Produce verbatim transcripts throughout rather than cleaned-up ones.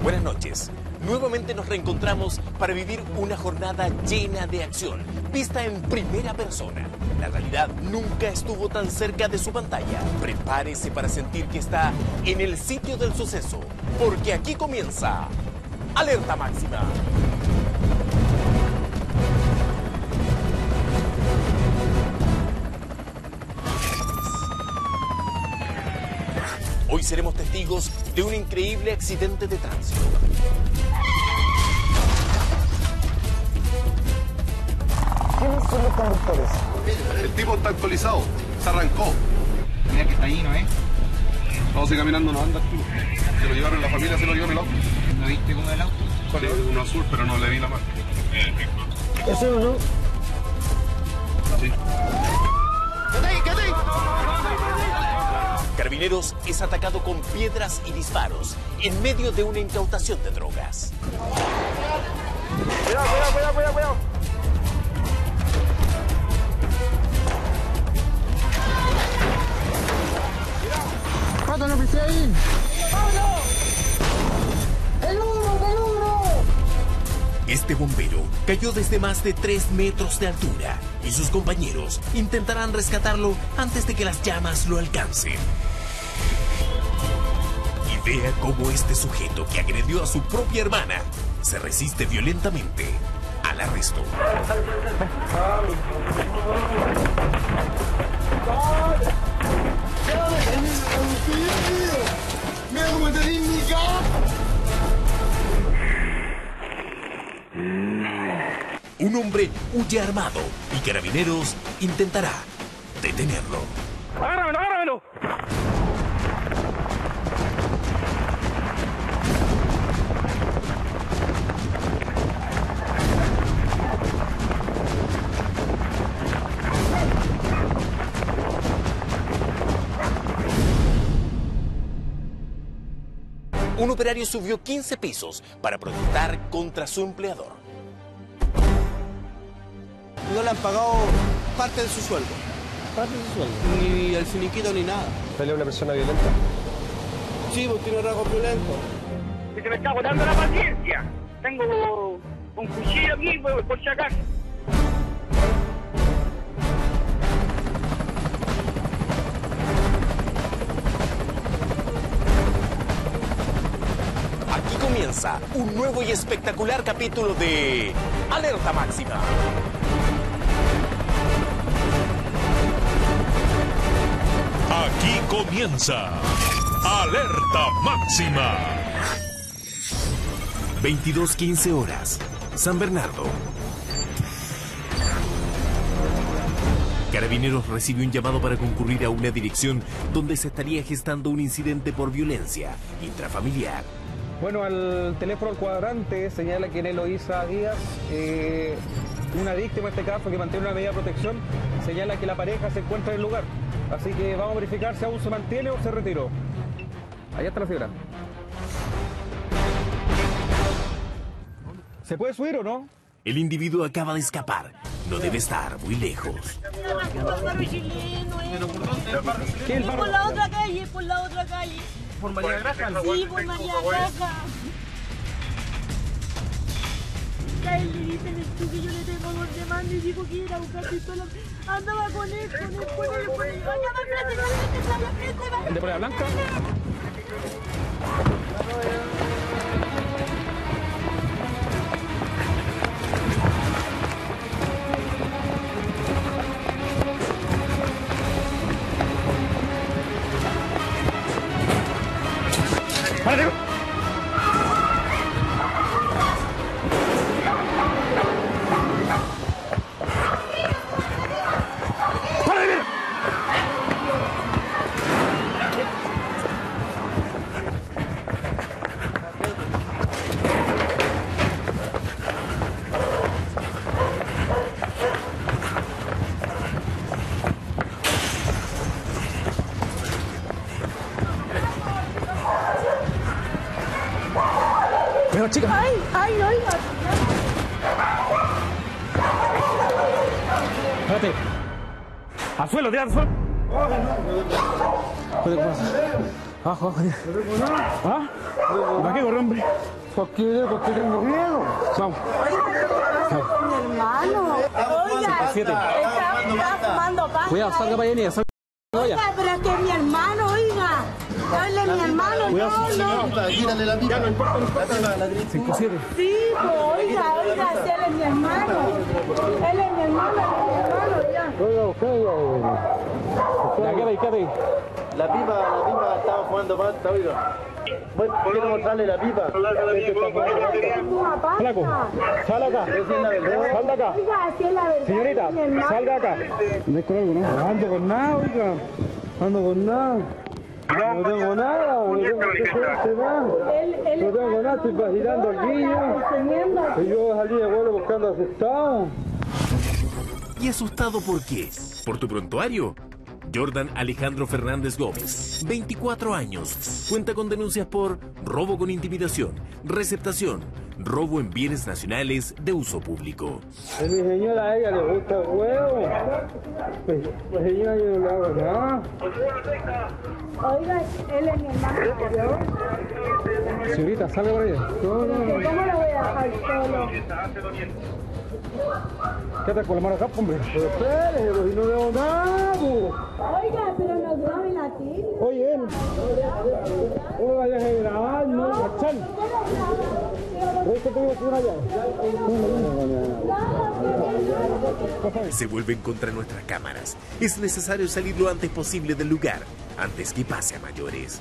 Buenas noches. Nuevamente nos reencontramos para vivir una jornada llena de acción, vista en primera persona. La realidad nunca estuvo tan cerca de su pantalla. Prepárese para sentir que está en el sitio del suceso, porque aquí comienza Alerta Máxima. Hoy seremos testigos de un increíble accidente de tránsito. ¿Quiénes son los conductores? El tipo está actualizado, se arrancó. Mira que está ahí, ¿no es? Vamos a ir caminando, no anda el tipo. Se lo llevaron la familia, se lo llevó en el auto. ¿Lo viste como el auto? Sí, uno azul, pero no le vi la marca. ¿Ese o no? Sí. Carabineros es atacado con piedras y disparos en medio de una incautación de drogas. Cuidado, cuidado, cuidado, cuidado, cuidado. ¡Pato, no pisé ahí! ¡Vámonos! ¡Peligro, peligro! Este bombero cayó desde más de tres metros de altura y sus compañeros intentarán rescatarlo antes de que las llamas lo alcancen. Y vea cómo este sujeto que agredió a su propia hermana se resiste violentamente al arresto. Un hombre huye armado y Carabineros intentará detenerlo. ¡Agárramelo, agárramelo! Un operario subió quince pisos para protestar contra su empleador. No le han pagado parte de su sueldo. ¿Parte de su sueldo? Ni el finiquito ni nada. ¿Pelea una persona violenta? Sí, pues tiene rasgos violentos. Que se me está agotando la paciencia. Tengo un cuchillo aquí, pues, por si acaso. Aquí comienza un nuevo y espectacular capítulo de Alerta Máxima. Aquí comienza Alerta Máxima. veintidós quince horas, San Bernardo. Carabineros recibe un llamado para concurrir a una dirección donde se estaría gestando un incidente por violencia intrafamiliar. Bueno, al teléfono al cuadrante señala que en Eloísa Díaz, eh, una víctima en este caso que mantiene una medida de protección, señala que la pareja se encuentra en el lugar. Así que vamos a verificar si aún se mantiene o se retiró. Allá está la señora. ¿Se puede subir o no? El individuo acaba de escapar. No debe estar muy lejos. ¿Qué es el Por barrio? la otra calle, por la otra calle. ¿Por María Graja? Sí, por María Graja. A él le dicen el tú que yo le tengo dos demandas y dijo que era a buscar pistola. Andaba con él, con él, con él, con él. Andaba frente, no le que salga frente, va. ¿El de Polea Blanca? ¡Párate! Pero chica. Ay, ay, ay. Espérate. Al suelo, tira al suelo. Puede pasar. Abajo, abajo. No tengo nada. ¿Ah? ¿Para qué correr, hombre? ¿Por qué? Porque tengo miedo. Vamos. Mi hermano. Oiga, está fumando paja. Cuidado, salga para allá, salga. Oiga, pero es que es mi hermano, oiga. Él es mi hermano, no, no. Quítale la pipa. Ya no importa, no importa. cinco siete. Sí, pues, oiga, oiga, si él es mi hermano. Él es mi hermano, es mi hermano, ya. Oiga, usted, ya, quédate, quédate. La pipa, la pipa estaba jugando pasta, oiga. Bueno, quiero mostrarle la pipa. Flaco, sal acá. Sal de acá. Oiga, si es la verdad. Señorita, salga acá. No es con algo, ¿no? No ando con nada, oiga. No ando con nada. No tengo nada. No tengo nada. No tengo nada, estoy vacilando aquí. Y yo salí de vuelo buscando asustado. ¿Y asustado por qué? ¿Por tu prontuario? Jordan Alejandro Fernández Gómez, veinticuatro años, cuenta con denuncias por robo con intimidación, receptación, robo en bienes nacionales de uso público. A mi señora, a ella le gusta el huevo. Pues, pues señora, yo no le hago nada. Oiga, él es mi hermano. Señorita, salga por allá. No, no, no. ¿Cómo lo voy a dejar solo? Quédate con la mano acá, hombre. Pero espérese, pues si no veo nada, pues. Oiga, pero no graben a ti. Oye, él. No vayas a grabar, no, cachán. ¿Ves que tengo que ir allá? Se vuelven contra nuestras cámaras. Es necesario salir lo antes posible del lugar, antes que pase a mayores.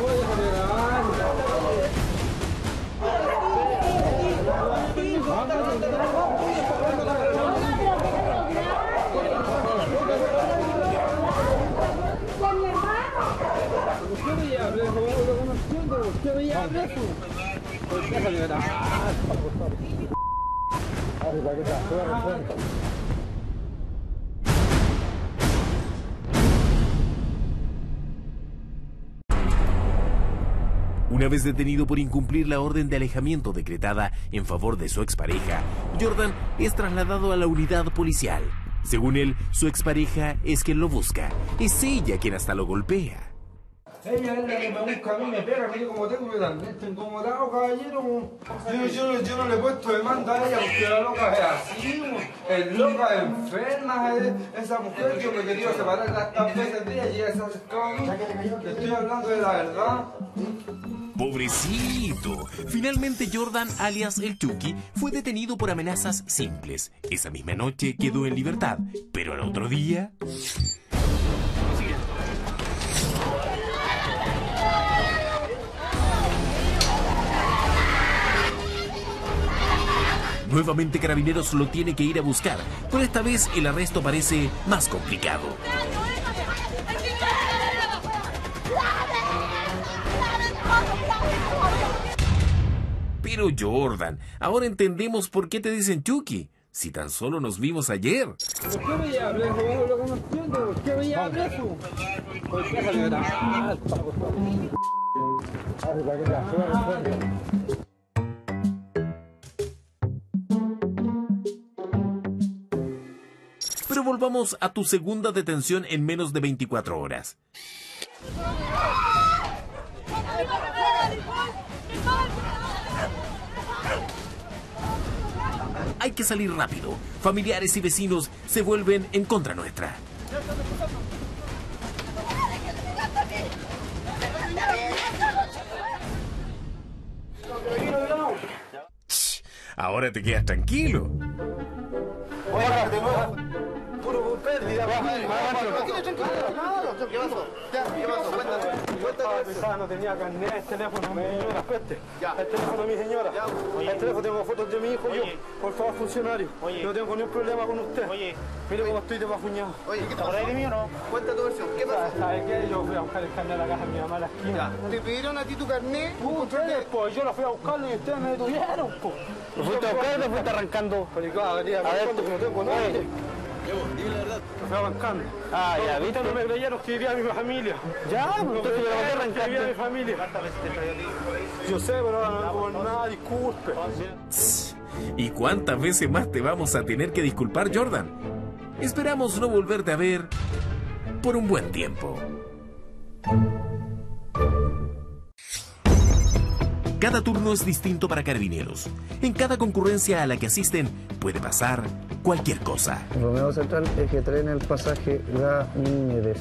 Una vez detenido por incumplir la orden de alejamiento decretada en favor de su expareja, Jordan es trasladado a la unidad policial. Según él, su expareja es quien lo busca. Es ella quien hasta lo golpea. Ella es la que me busca a mí, me pega, mire como tengo, también estoy incomodado, caballero. Yo, yo, yo no le he puesto demanda a ella porque la loca es así, es loca, es enferma, es, esa mujer. Yo me he querido separar las tantas veces de ella y ella se ha acercado a mí. Le estoy hablando de la verdad. ¡Pobrecito! Finalmente Jordan, alias el Chucky, fue detenido por amenazas simples. Esa misma noche quedó en libertad, pero al otro día... Nuevamente Carabineros lo tiene que ir a buscar, pero esta vez el arresto parece más complicado. Pero Jordan, ahora entendemos por qué te dicen Chucky, si tan solo nos vimos ayer. ¿Por qué me llamas? Lo que no entiendo, ¿por qué me llamas eso? ¿Por qué me llamas? Pero volvamos a tu segunda detención en menos de veinticuatro horas. Hay que salir rápido. Familiares y vecinos se vuelven en contra nuestra. Shh, ahora te quedas tranquilo. Puro pérdida, ¿qué pasó? ¿Qué pasó? Cuéntame. No tenía carnet, el teléfono, mi señora, cueste. El teléfono de mi señora. El teléfono, tengo fotos de mi hijo, yo. Por favor, funcionario. No tengo ningún problema con usted. Mire cómo estoy de bajuñado. Oye, ¿qué pasó? ¿De mí o no? Cuenta tu versión, ¿qué pasó? ¿Sabes qué? Yo fui a buscar el carnet a la casa de mi mamá a la esquina. ¿Te pidieron a ti tu carnet? Ustedes, pues, yo lo fui a buscarlo y ustedes me detuvieron, pues. ¿Lo fuiste a buscar o lo fuiste arrancando? Pero claro, venía arrancando que no tengo nada. Dime la verdad. Lo fui arrancando. Ah, ya, ¿viste? No me creyeron que iría a mi familia. Ya, pues, entonces yo lo voy a arrancar a mi familia. Yo sé, pero no por nada, disculpe. ¿Y cuántas veces más te vamos a tener que disculpar, Jordan? Esperamos no volverte a ver por un buen tiempo. Cada turno es distinto para Carabineros. En cada concurrencia a la que asisten puede pasar cualquier cosa. Romeo Central, eje tres en el pasaje Ganímedes.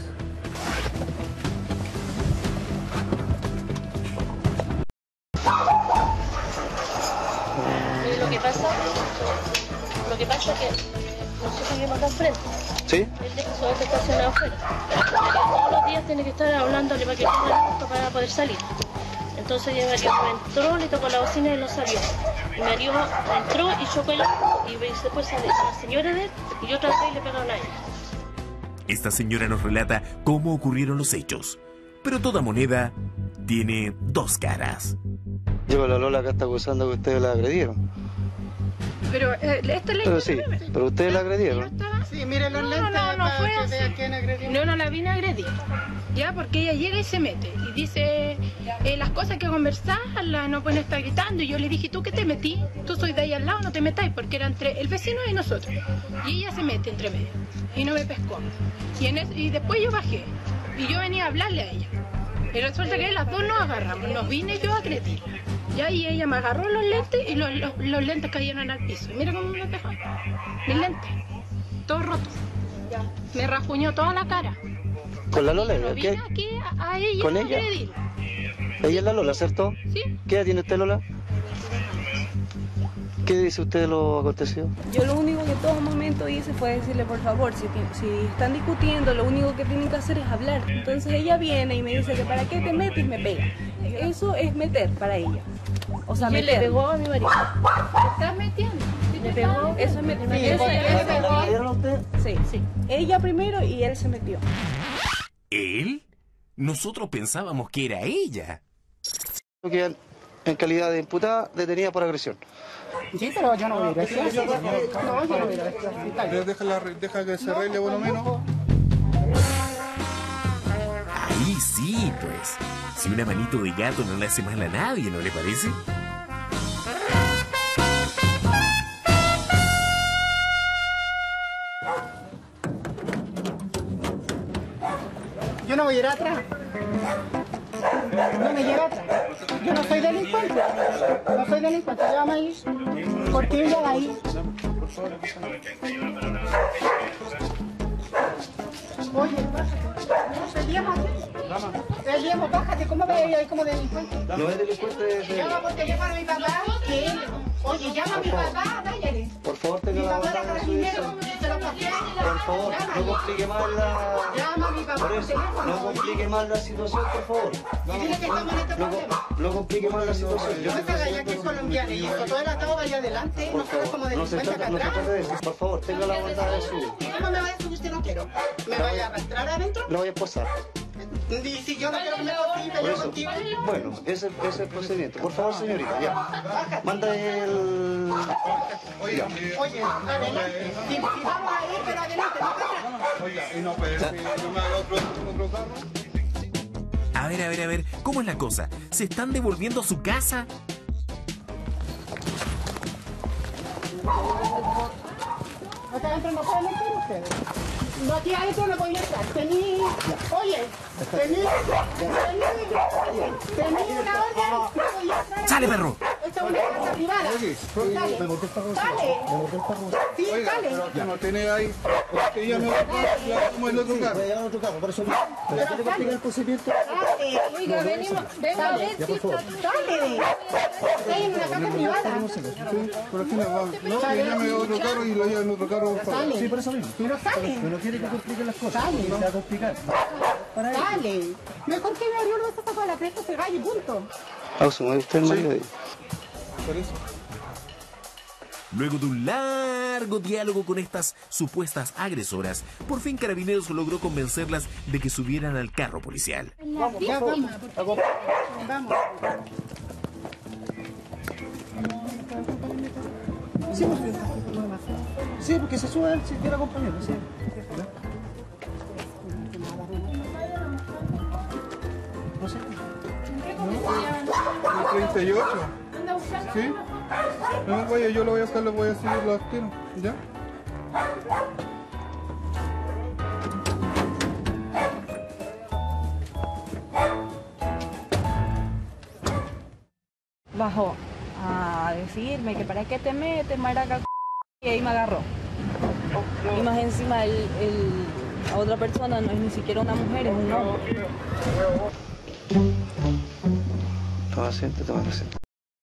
Lo que pasa, lo que pasa es que nosotros vivimos acá enfrente. ¿Sí? Él deja su auto estacionado afuera. Todos los días tiene que estar hablándole para que tenga el auto para poder salir. Entonces mi marido entró, le tocó la bocina y no salió. Mi marido entró y chocó el auto y después sale la señora de él y otra vez le pegaron a ella. Esta señora nos relata cómo ocurrieron los hechos. Pero toda moneda tiene dos caras. Lleva la Lola acá está acusando que ustedes la agredieron. Pero eh, esta ley. Pero sí, pero ustedes la agredieron. Sí, miren los lentes. No, no, no fue así. No, no la vine a agredir. Ya, porque ella llega y se mete y dice eh, las cosas que conversarlas, no pueden estar gritando. Y yo le dije, ¿tú qué te metí? Tú soy de ahí al lado, no te metáis, porque era entre el vecino y nosotros. Y ella se mete entre medio y no me pescó. Y, en es, y después yo bajé y yo venía a hablarle a ella. Y resulta que las dos nos agarramos, nos vine yo a agredir. Ya, y ella me agarró los lentes y los, los, los lentes cayeron al piso. Y mira cómo me pegó. Mis lentes, todos rotos. Me rasguñó toda la cara. ¿Con la Lola? Yo vine aquí a, a ella ¿Con a ella? agredir. Ella es la Lola, ¿cierto? Sí. ¿Qué edad tiene usted, Lola? ¿Qué dice usted de lo acontecido? Yo lo único que en todo momento hice fue decirle, por favor, si, si están discutiendo, lo único que tienen que hacer es hablar. Entonces ella viene y me dice que para qué te metes y me pega. Eso es meter para ella. O sea, ¿Quién meter. le pegó a mi marido? ¿Te estás metiendo? ¿Le pegó? Eso es meter. Sí, Eso- ¿le eso- pegó? ¿Vieron usted? Sí, sí. Ella primero y él se metió. ¿Él? Nosotros pensábamos que era ella. Quedan en calidad de imputada detenida por agresión. Sí, pero yo no voy a ir a eso. No, yo no voy a ir a eso. Deja, deja que se arregle por lo menos. Ahí sí, pues. Si una manito de gato no le hace mal a nadie, ¿no le parece? Yo no voy a ir atrás. No me llevo atrás. Yo no soy delincuente. No soy delincuente. Yo vamos a ir. Porque ella va a ir. Oye, peleemos aquí. Peleemos, bájate. ¿Cómo va a ir ahí como delincuente? No es delincuente. Llama porque llama a mi papá. Que él. Oye, llama a mi papá. Váyale. Por favor, tenga Mi la papá era bondad de subirse. carabinero. Se lo pasé. Por favor, no complique más la... Llama a mi papá. Por eso, no complique más la situación, por favor. Y dile que estamos en este No, problema. no complique más la situación. Yo No te se vaya que es colombiano y esto, todo el atado vaya adelante, Por nosotros como favor, no se delincuentes acá trata, no se atrás. trata de eso. Por favor, tenga la bondad de subir. ¿Cómo me vaya a subir si no quiero? ¿Me vaya a arrastrar adentro? Lo voy a esposar. Y si yo no quiero que me cocine, Por yo eso, contigo. bueno, ese ese es el procedimiento. Por favor, señorita, ya. Manda el... Oye, adelante. Si, si vamos a ir, pero adelante, no pasa. Oiga, y no puede ser, no me haga otro, otro carro. A ver, a ver, a ver, ¿cómo es la cosa? ¿Se están devolviendo a su casa? Acá adentro no pueden entrar ustedes. No, aquí adentro no pueden entrar. Tení, oye, tení, tení, tení una orden. No podía entrar. ¡Sale, perro! Esta es una casa privada. Sale. Sale. Sí, Oiga, sale. pero que no tiene ahí. Usted llame a otro carro, ya como el otro carro. Voy a otro carro, por eso no. Pero ¿qué le complica el procedimiento? Sale. Oiga, venimos, venga a ver si está. Sale. Está en una casa privada. Sí, por aquí no va. No, que llame a otro carro y lo lleve en otro carro, por favor. Sale. Sí, por eso mismo. Pero sale. Pero quiere que complique las cosas. Sale. No se va a complicar. Sale. Mejor que me abrió uno de esos para la cresta, se gallo y punto. Asume usted el marido ahí. Por eso. Luego de un largo diálogo con estas supuestas agresoras, por fin Carabineros logró convencerlas de que subieran al carro policial. Vamos, ya vamos. Vamos. Sí, porque, sí, porque se sube él si quiere acompañarme. Sí. No sé. El treinta y ocho. ¿Sí? No, vaya, yo lo voy a hacer, lo voy a seguir los tiros. ¿Ya? bajó a decirme que para qué te metes, maraca, y ahí me agarró. Y más encima el, el, la otra persona no es ni siquiera una mujer, es un hombre. Toma asiento, toma asiento.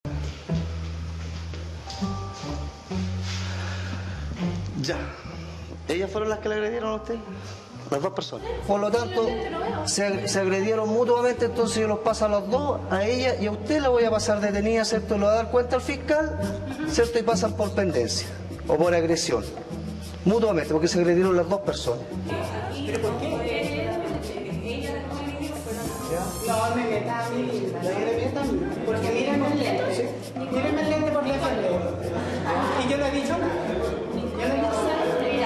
Ya. ¿Ellas fueron las que le agredieron a usted? Las dos personas. Por lo tanto, se, se agredieron mutuamente, entonces yo los paso a los dos, a ella y a usted la voy a pasar detenida, ¿cierto? Lo va a dar cuenta al fiscal, ¿cierto? Y pasan por pendencia o por agresión. Mutuamente, porque se agredieron las dos personas. ¿Pero por qué? No me meta a mí, no me meta a mí. Porque mírame el lente. Mírame el lente por defender. Y yo no he dicho nada. Yo no he dicho nada.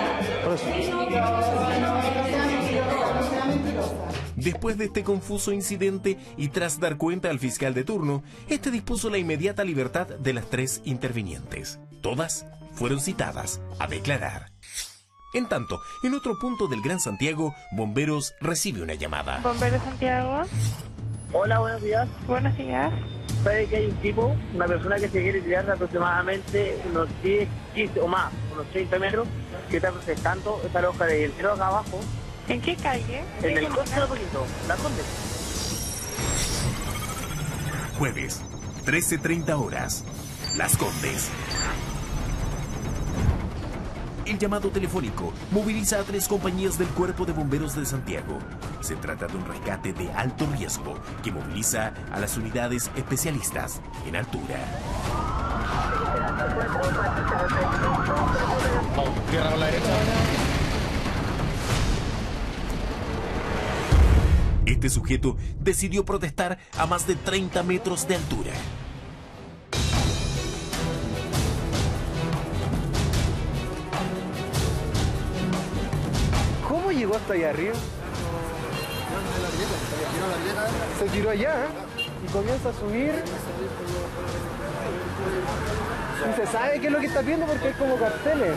Después de este confuso incidente y tras dar cuenta al fiscal de turno, este dispuso la inmediata libertad de las tres intervinientes. Todas fueron citadas a declarar. En tanto, en otro punto del Gran Santiago, Bomberos recibe una llamada. ¿Bomberos Santiago? Hola, buenos días. Buenos días. ¿Sabe que hay un tipo, una persona que se quiere tirar aproximadamente unos diez, quince o más, unos treinta metros, que está protestando esta loja de entero acá abajo? ¿En qué calle? En el Conde de Poquito, la Conde. Jueves, trece treinta horas, Las Condes. El llamado telefónico moviliza a tres compañías del Cuerpo de Bomberos de Santiago. Se trata de un rescate de alto riesgo que moviliza a las unidades especialistas en altura. Tierra a la derecha. Este sujeto decidió protestar a más de treinta metros de altura. ¿Cómo llegó hasta allá arriba? Se tiró allá y comienza a subir. Y se sabe qué es lo que está viendo porque hay como carteles.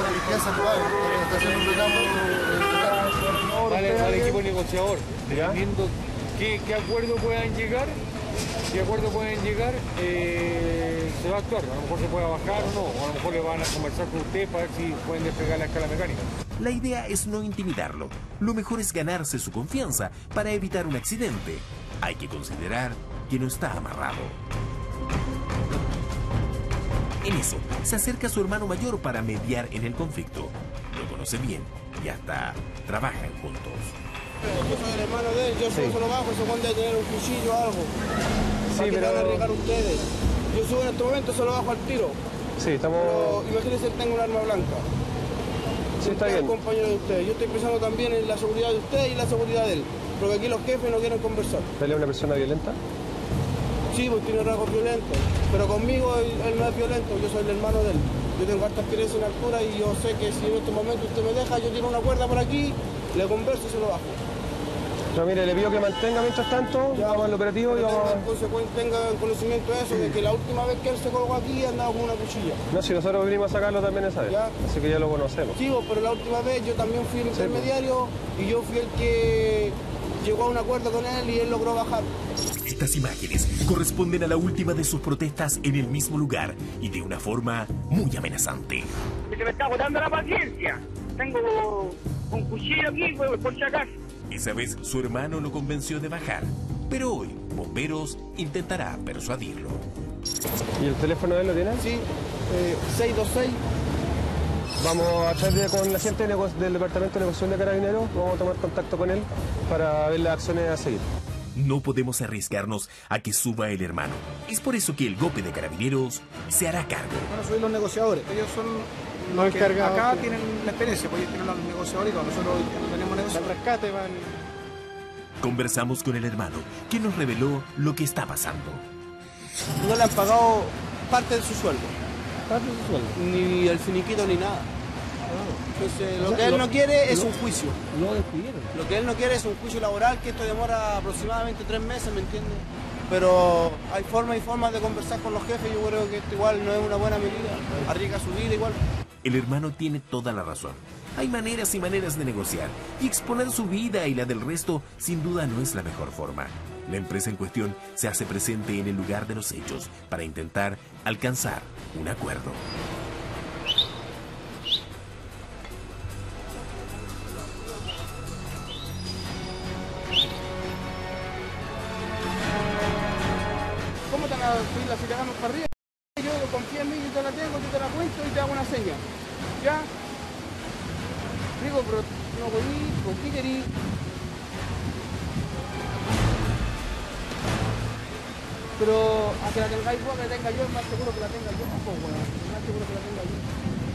Vale, al equipo negociador, dependiendo qué, qué acuerdo puedan llegar, qué acuerdo pueden llegar, eh, se va a actuar. A lo mejor se puede bajar o no, o a lo mejor le van a conversar con usted para ver si pueden despegar la escala mecánica. La idea es no intimidarlo. Lo mejor es ganarse su confianza para evitar un accidente. Hay que considerar que no está amarrado. En eso, se acerca su hermano mayor para mediar en el conflicto. Lo conoce bien y hasta trabajan juntos. Yo soy el hermano de él, yo soy solo bajo, ese Juan debe tener un cuchillo o algo. Sí, para que pero... van a arriesgar ustedes. Yo subo en este momento, solo bajo al tiro. Sí, estamos... Pero imagínense que tengo un arma blanca. Sí, está bien. Compañero de ustedes. Yo estoy pensando también en la seguridad de usted y la seguridad de él. Porque aquí los jefes no quieren conversar. ¿Él es una persona violenta? Sí, pues tiene rasgos violentos. Pero conmigo él, él no es violento, yo soy el hermano de él. Yo tengo harta experiencia en altura y yo sé que si en este momento usted me deja, yo tiro una cuerda por aquí, le converso y se lo bajo. Pero mire, le pido que mantenga mientras tanto, ya, vamos al operativo y vamos a... Tenga conocimiento de eso, de que la última vez que él se colgó aquí andaba con una cuchilla. No, si nosotros vinimos a sacarlo también esa vez, ¿ya? Así que ya lo conocemos. Sí, pero la última vez yo también fui el intermediario y yo fui el que llegó a un acuerdo con él y él logró bajar. Estas imágenes corresponden a la última de sus protestas en el mismo lugar y de una forma muy amenazante. Se me está agotando la paciencia. Tengo un cuchillo aquí, pues, por si acaso. Esa vez su hermano lo convenció de bajar, pero hoy Bomberos intentará persuadirlo. ¿Y el teléfono de él lo tiene? Sí, eh, seis dos seis. Vamos a echarle con la gente del Departamento de Negociación de Carabineros, vamos a tomar contacto con él para ver las acciones a seguir. No podemos arriesgarnos a que suba el hermano. Es por eso que el GOPE de Carabineros se hará cargo. Bueno, soy los negociadores. Ellos son los que acá tienen la experiencia, pues ellos tienen los negociadores y nosotros no tenemos negocio. El rescate van... Conversamos con el hermano, que nos reveló lo que está pasando. No le han pagado parte de su sueldo. ¿Parte de su sueldo? Ni el finiquito ni nada. Entonces, lo que él no quiere es un juicio. Lo despidieron. Lo que él no quiere es un juicio laboral, que esto demora aproximadamente tres meses, ¿me entiendes? Pero hay formas y formas de conversar con los jefes, yo creo que esto igual no es una buena medida, arriesga su vida igual. El hermano tiene toda la razón. Hay maneras y maneras de negociar, y exponer su vida y la del resto sin duda no es la mejor forma. La empresa en cuestión se hace presente en el lugar de los hechos para intentar alcanzar un acuerdo. ¿Cómo te van a subir la ciudadana para arriba? Yo confío en mí, yo te la tengo, yo te la cuento y te hago una seña. ¿Ya? Digo, pero no voy, ¿por qué querí? Pero a que la tengáis vos, que la tenga yo, es más seguro que la tenga yo. Pues, bueno, es más seguro que la tenga yo.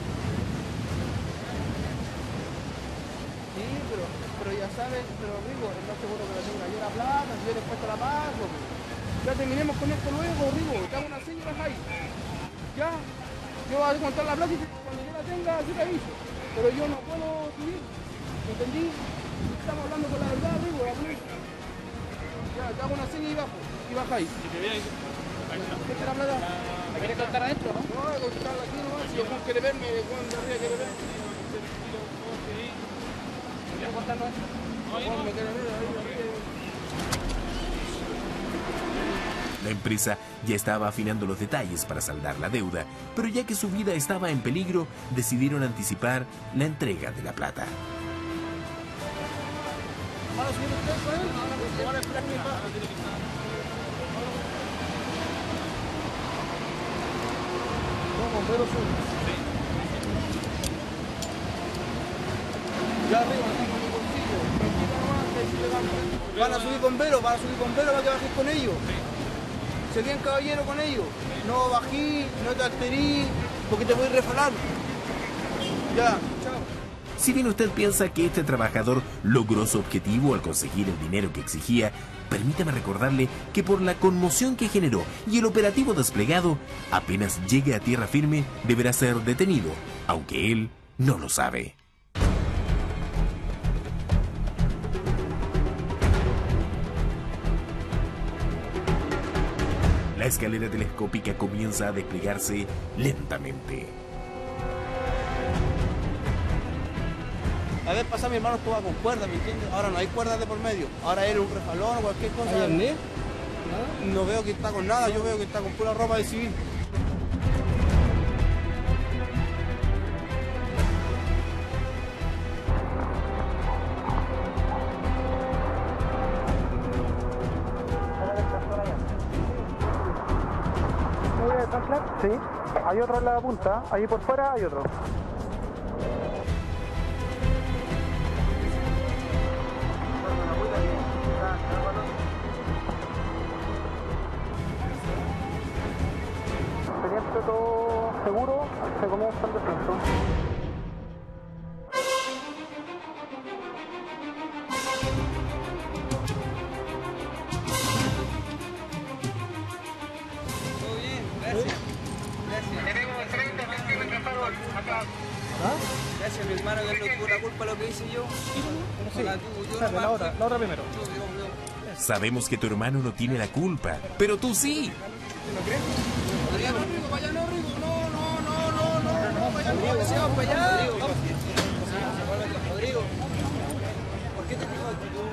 Sí, pero, pero ya sabes, pero Rigo, es más seguro que la tenga yo la plata, si yo después te la pago. Ya terminemos con esto luego, Rigo, te hago una seña y bajáis. Ya, yo voy a contar la plata y cuando yo la tenga, yo te aviso. Pero yo no puedo subir, ¿entendí? Estamos hablando con la verdad, Rigo, la plata. Ya, te hago una seña y bajo, y bajáis. ¿Qué es la plata? ¿La quieres contar adentro, no? No, voy a contarla aquí nomás, si Juan quiere verme, Juan de arriba quiere verme. ¿Quieres contarlo adentro? Juan me quiere ver, ahí, La empresa ya estaba afinando los detalles para saldar la deuda, pero ya que su vida estaba en peligro, decidieron anticipar la entrega de la plata. Ya arriba, van a subir bomberos, van a subir bomberos para que bajes con ellos. Se bien caballero con ellos. No bají, no te alterí, porque te voy a refalar. Ya, chao. Si bien usted piensa que este trabajador logró su objetivo al conseguir el dinero que exigía, permítame recordarle que por la conmoción que generó y el operativo desplegado, apenas llegue a tierra firme, deberá ser detenido, aunque él no lo sabe. La escalera telescópica comienza a desplegarse lentamente. La vez pasada mi hermano estuvo con cuerda, ¿me entiendes? Ahora no hay cuerdas de por medio. Ahora él es un refalón o cualquier cosa. ¿Hay arnés? No veo que está con nada, yo veo que está con pura ropa de civil. Sí, hay otro en la punta, ahí por fuera hay otro. Teniente, todo seguro, se comienza el descenso. Gracias, mi hermano, que no tuvo la culpa de lo que hice yo. Sí, la otra, la otra primero. Sabemos que tu hermano no tiene la culpa, pero tú sí. ¿No crees? Rodrigo, vaya no, Rigo. No, no, no, no, no, no, vaya no, deseamos para allá. Rodrigo, ¿por qué te digo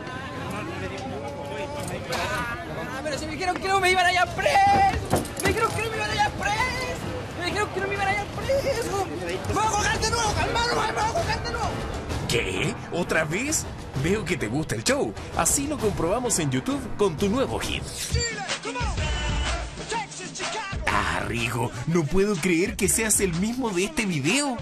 Ah, pero si me dijeron que no me iban allá preso. Me dijeron que no me iban allá preso. Me dijeron que no me iban allá preso. ¡Me voy a colgar de nuevo, calmado! ¡Me voy a colgar de nuevo! ¿Qué? ¿Otra vez? Veo que te gusta el show. Así lo comprobamos en YouTube con tu nuevo hit. Ah, Rigo, no puedo creer que seas el mismo de este video.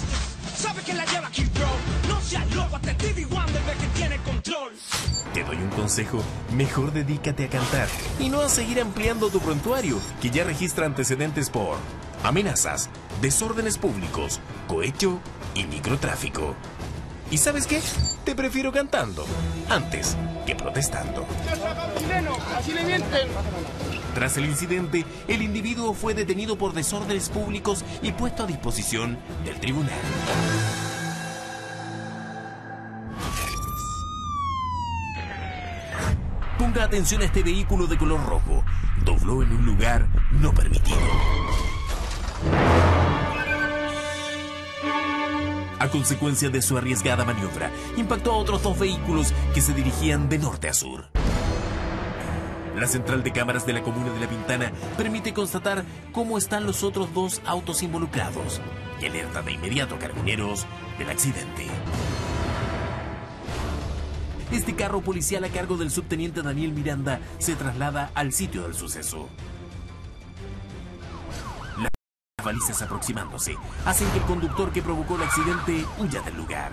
Te doy un consejo, mejor dedícate a cantar y no a seguir ampliando tu prontuario, que ya registra antecedentes por amenazas, desórdenes públicos, cohecho y microtráfico. ¿Y sabes qué? Te prefiero cantando antes que protestando. ¡Así le mienten! Tras el incidente, el individuo fue detenido por desórdenes públicos y puesto a disposición del tribunal. Ponga atención a este vehículo de color rojo. Dobló en un lugar no permitido. A consecuencia de su arriesgada maniobra, impactó a otros dos vehículos que se dirigían de norte a sur. La central de cámaras de la comuna de La Pintana permite constatar cómo están los otros dos autos involucrados y alerta de inmediato a carabineros del accidente. Este carro policial a cargo del subteniente Daniel Miranda se traslada al sitio del suceso. Las balizas aproximándose hacen que el conductor que provocó el accidente huya del lugar.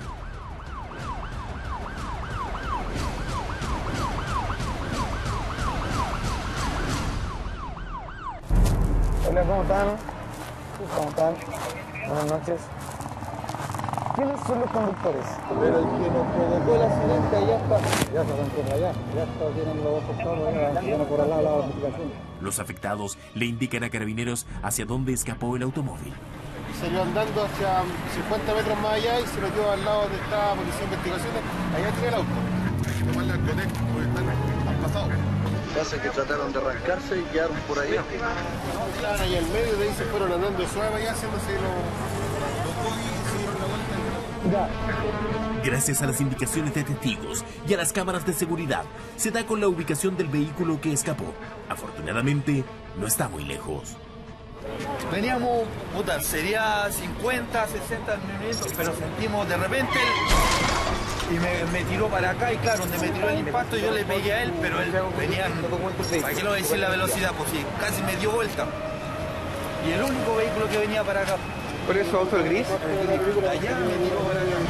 Hola, ¿cómo están? ¿Cómo están? Buenas noches. ¿Quiénes son los conductores? Pero el que nos provocó el accidente ya está. Ya se arrancó para allá. Ya está, tienen los afectados, ya vienen por al lado de la notificación. Los afectados le indican a carabineros hacia dónde escapó el automóvil. Salió andando hacia cincuenta metros más allá y se lo llevó al lado donde está Policía de Investigaciones. Allá tiene el auto. Hay que tomarle al conecto porque están, han pasado. Pasa que trataron de arrancarse y quedaron por ahí. Estaban ahí en medio, de ahí se fueron andando suave allá haciéndose los, los buggy y se dieron la vuelta. Gracias a las indicaciones de testigos y a las cámaras de seguridad, se da con la ubicación del vehículo que escapó. Afortunadamente, no está muy lejos. Veníamos, puta, sería cincuenta, sesenta minutos, pero sentimos de repente el, y me, me tiró para acá y claro, donde me tiró el impacto yo le pegué a él, pero él venía, ¿para qué lo voy a decir la velocidad? Pues sí, casi me dio vuelta. Y el único vehículo que venía para acá. ¿Por eso auto el gris? Allá me tiró para acá.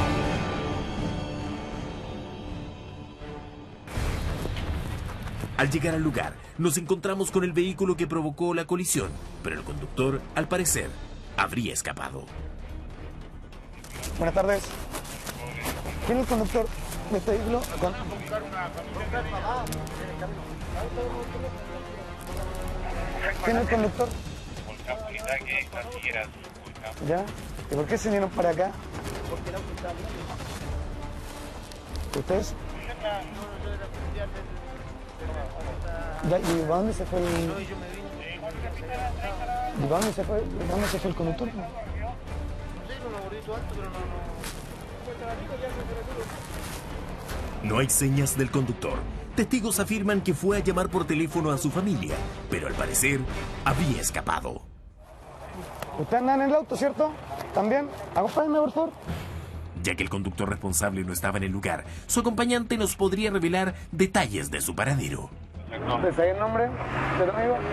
Al llegar al lugar, nos encontramos con el vehículo que provocó la colisión, pero el conductor, al parecer, habría escapado. Buenas tardes. ¿Quién es el conductor de este vehículo? Con... ¿Quién es el conductor? ¿Ya? ¿Y por qué se vinieron para acá? ¿Ustedes? Ya, ¿y para dónde se fue el...? ¿Y para dónde se fue, para dónde se fue el conductor? No hay señas del conductor. Testigos afirman que fue a llamar por teléfono a su familia, pero al parecer había escapado. ¿Usted anda en el auto, cierto? ¿También? Acompáñenme, por favor. Ya que el conductor responsable no estaba en el lugar, su acompañante nos podría revelar detalles de su paradero. ¿Te sabes el nombre de tu amigo?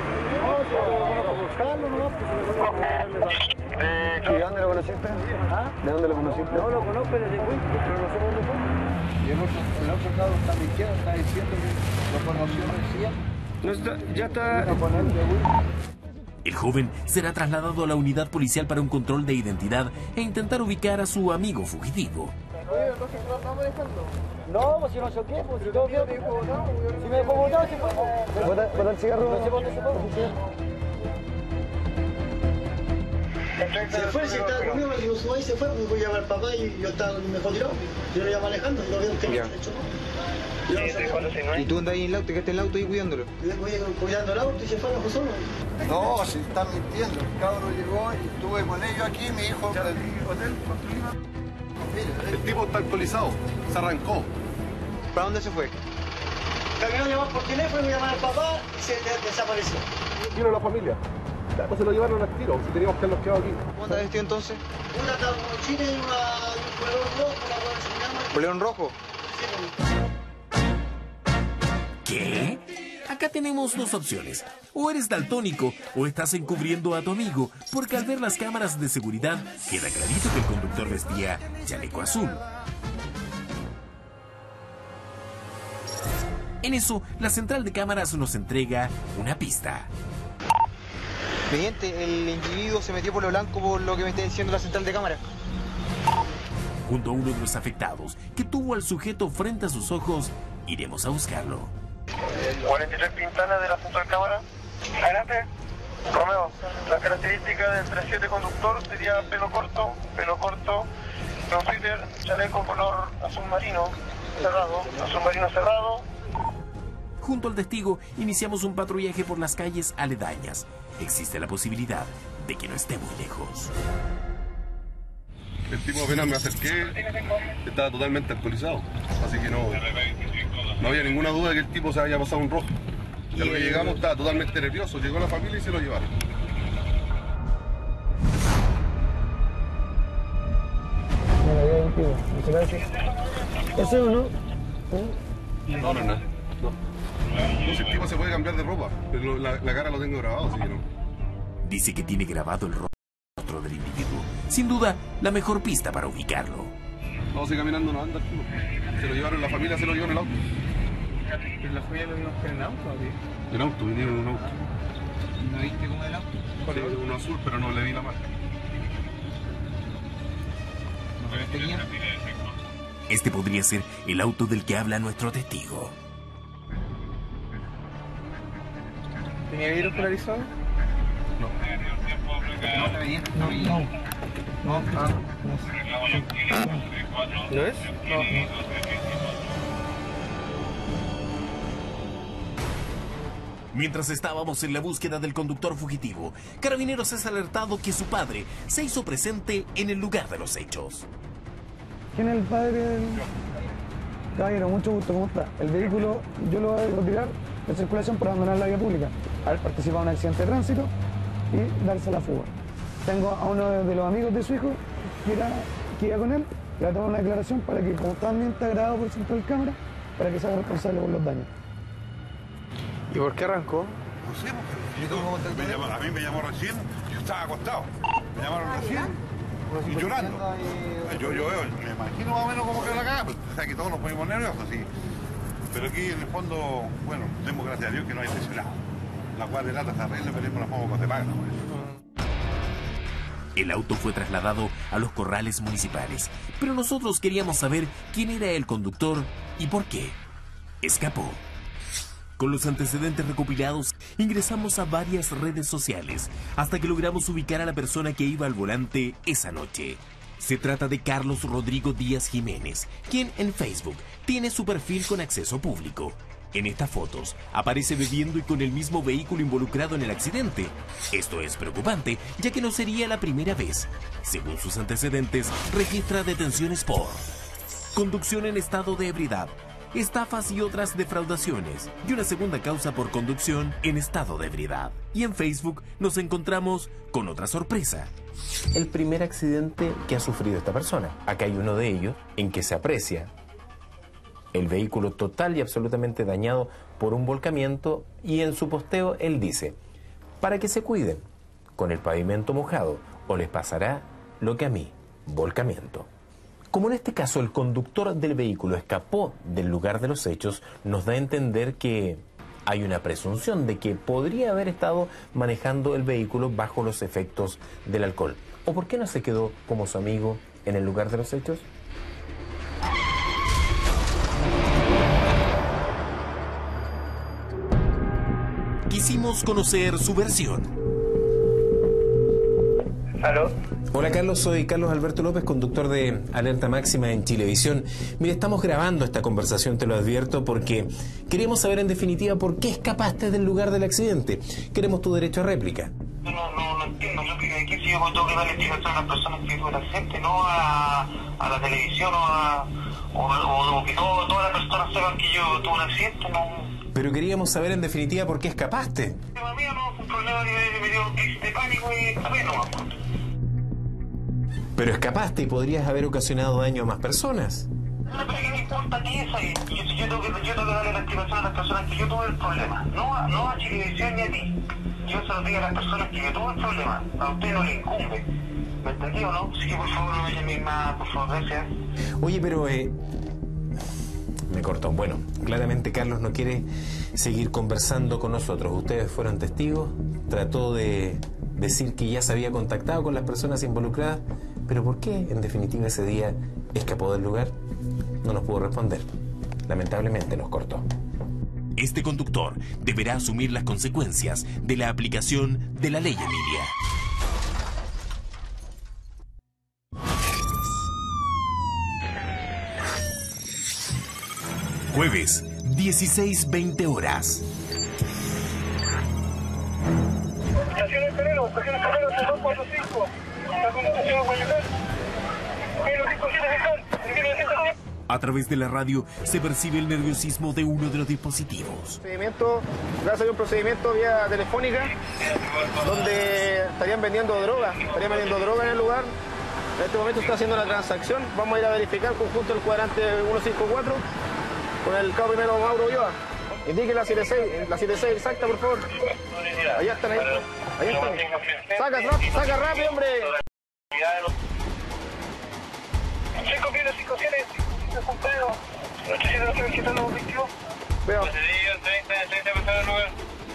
¿Y de dónde lo conociste? ¿De dónde lo conociste? No lo conozco desde Winston, pero no sé dónde fue. Y el otro, el otro lado está a mi izquierda, está diciendo que lo conoció recién. No está, ya está... El joven será trasladado a la unidad policial para un control de identidad e intentar ubicar a su amigo fugitivo. No, pues si no choqué, pues si todo bien. Si me dejó botado, se fue. ¿Bota el cigarro? No sé dónde se fue. Se fue, si estaba conmigo, me dijo, su ahí se fue, me voy a llamar al papá y yo estaba, me dejó tirado. Yo lo iba manejando y lo vieron que me chocó. ¿Y tú andas ahí en el auto, te quedaste en el auto y cuidándolo? Voy cuidando el auto y se fue a solo. No, si están mintiendo. El cabrón llegó y estuve con ellos aquí y me dijo... El tipo está alcoholizado, se arrancó. ¿Para dónde se fue? Terminó de llamar por teléfono, me llamar al papá y se desapareció. Quiero la familia. Pues se lo llevaron al tiro, si teníamos que habernos quedado aquí. ¿Cómo está vestido entonces? Una mochila y una, un polerón rojo, una cosa que se llama. ¿Polerón rojo? ¿Qué? Acá tenemos dos opciones. O eres daltónico o estás encubriendo a tu amigo, porque al ver las cámaras de seguridad queda clarito que el conductor vestía chaleco azul. En eso, la central de cámaras nos entrega una pista. Teniente, el individuo se metió por lo blanco por lo que me está diciendo la central de cámara. Junto a uno de los afectados, que tuvo al sujeto frente a sus ojos, iremos a buscarlo. cuarenta y tres Pintana de la central de cámara. Adelante. Romeo, la característica del treinta y siete conductor sería pelo corto, pelo corto, un Twitter, chaleco color azul marino cerrado, azul marino cerrado. Junto al testigo, iniciamos un patrullaje por las calles aledañas. Existe la posibilidad de que no esté muy lejos. El tipo apenas me acerqué, estaba totalmente alcoholizado, así que no, no había ninguna duda de que el tipo se había pasado un rojo. Y a lo que llegamos estaba totalmente nervioso, llegó la familia y se lo llevaron. Muchas gracias. ¿Eso es uno? No, no, no. No, ese tipo se puede cambiar de ropa, pero la, la cara lo tengo grabado, así que no. Dice que tiene grabado el rostro del individuo. Sin duda, la mejor pista para ubicarlo. No, sigue caminando, no anda el tipo. Se lo llevaron, la familia se lo llevó en el auto. ¿Pero la familia lo vimos en auto o qué? En auto, vinieron en un auto. ¿No viste cómo es el auto? Sí, uno azul, pero no le vi la marca. ¿No viste quién? Este podría ser el auto del que habla nuestro testigo. ¿Tenía vidrio polarizado? No. No, no venía. No, no. No, ah, no. ¿Lo es? No, no. Mientras estábamos en la búsqueda del conductor fugitivo, Carabineros es alertado que su padre se hizo presente en el lugar de los hechos. ¿Quién es el padre del...? Caballero, mucho gusto, ¿cómo está? El vehículo yo lo voy a retirar de circulación para abandonar la vía pública, haber participado en un accidente de tránsito y darse la fuga. Tengo a uno de los amigos de su hijo que, era, que iba con él, le voy a tomar una declaración para que, como también está grabado por central cámara, para que se haga responsable por los daños. ¿Y por qué arrancó? No sé, porque me llamó, a mí me llamó recién, yo estaba acostado, me llamaron recién y llorando. Yo, yo veo, me imagino más o menos cómo quedó la cara, o sea que todos nos ponemos nerviosos, sí. Pero aquí en el fondo, bueno, demos gracias a Dios que no hay lesionado. La cual de lata se arregla, pero las vamos se pagan. El auto fue trasladado a los corrales municipales, pero nosotros queríamos saber quién era el conductor y por qué escapó. Con los antecedentes recopilados, ingresamos a varias redes sociales hasta que logramos ubicar a la persona que iba al volante esa noche. Se trata de Carlos Rodrigo Díaz Jiménez, quien en Facebook tiene su perfil con acceso público. En estas fotos aparece bebiendo y con el mismo vehículo involucrado en el accidente. Esto es preocupante, ya que no sería la primera vez. Según sus antecedentes, registra detenciones por conducción en estado de ebriedad, estafas y otras defraudaciones, y una segunda causa por conducción en estado de ebriedad. Y en Facebook nos encontramos con otra sorpresa. El primer accidente que ha sufrido esta persona. Acá hay uno de ellos en que se aprecia el vehículo total y absolutamente dañado por un volcamiento, y en su posteo él dice: para que se cuiden con el pavimento mojado o les pasará lo que a mí, volcamiento. Como en este caso el conductor del vehículo escapó del lugar de los hechos, nos da a entender que hay una presunción de que podría haber estado manejando el vehículo bajo los efectos del alcohol. ¿O por qué no se quedó como su amigo en el lugar de los hechos? Quisimos conocer su versión. ¿Aló? Hola Carlos, soy Carlos Alberto López, conductor de Alerta Máxima en Chilevisión. Mire, estamos grabando esta conversación, te lo advierto, porque queremos saber en definitiva por qué escapaste del lugar del accidente. Queremos tu derecho a réplica. No, no, no entiendo. Yo que aquí si yo tengo que darle explicación a las personas que tuvo el accidente, no a, a la televisión o a, o, o, o que todo, todas las personas sepan que yo tuve un accidente, no. Pero queríamos saber en definitiva por qué escapaste. Tema mío, no, fue un problema que me dio un crisis de pánico y también no. Pero escapaste y podrías haber ocasionado daño a más personas. No, pero ¿qué me importa que eso? Yo, yo, yo, tengo que, yo tengo que darle la explicación a las personas que yo tuve el problema. No a, no a Chilevisión ni a ti. Yo se lo digo a las personas que yo tuve el problema. A usted no le incumbe. ¿Me entendió, no? Así que por favor no me llamen más, por favor, gracias. Oye, pero... Eh... Me cortó. Bueno, claramente Carlos no quiere seguir conversando con nosotros. Ustedes fueron testigos. Trató de decir que ya se había contactado con las personas involucradas. ¿Pero por qué, en definitiva, ese día escapó del lugar? No nos pudo responder. Lamentablemente nos cortó. Este conductor deberá asumir las consecuencias de la aplicación de la ley Emilia. Jueves, dieciséis veinte horas. Estación El Terreno, estación El Terreno, dos cuatro cinco. La conmutación a Guayacán. mil novecientos siete, A través de la radio se percibe el nerviosismo de uno de los dispositivos. Procedimiento, va a salir un procedimiento vía telefónica donde estarían vendiendo droga, estarían vendiendo droga en el lugar. En este momento está haciendo la transacción. Vamos a ir a verificar conjunto el cuadrante ciento cincuenta y cuatro con el cabo primero Mauro Ulloa. Indique la setenta y seis, la setenta y seis exacta, por favor. Allá están, ahí. Ahí están. Saca, rápido, saca rápido, hombre. cinco siete, cinco siete, San Pedro, ochocientos treinta, veintidós. Veo. treinta, treinta personas al lugar.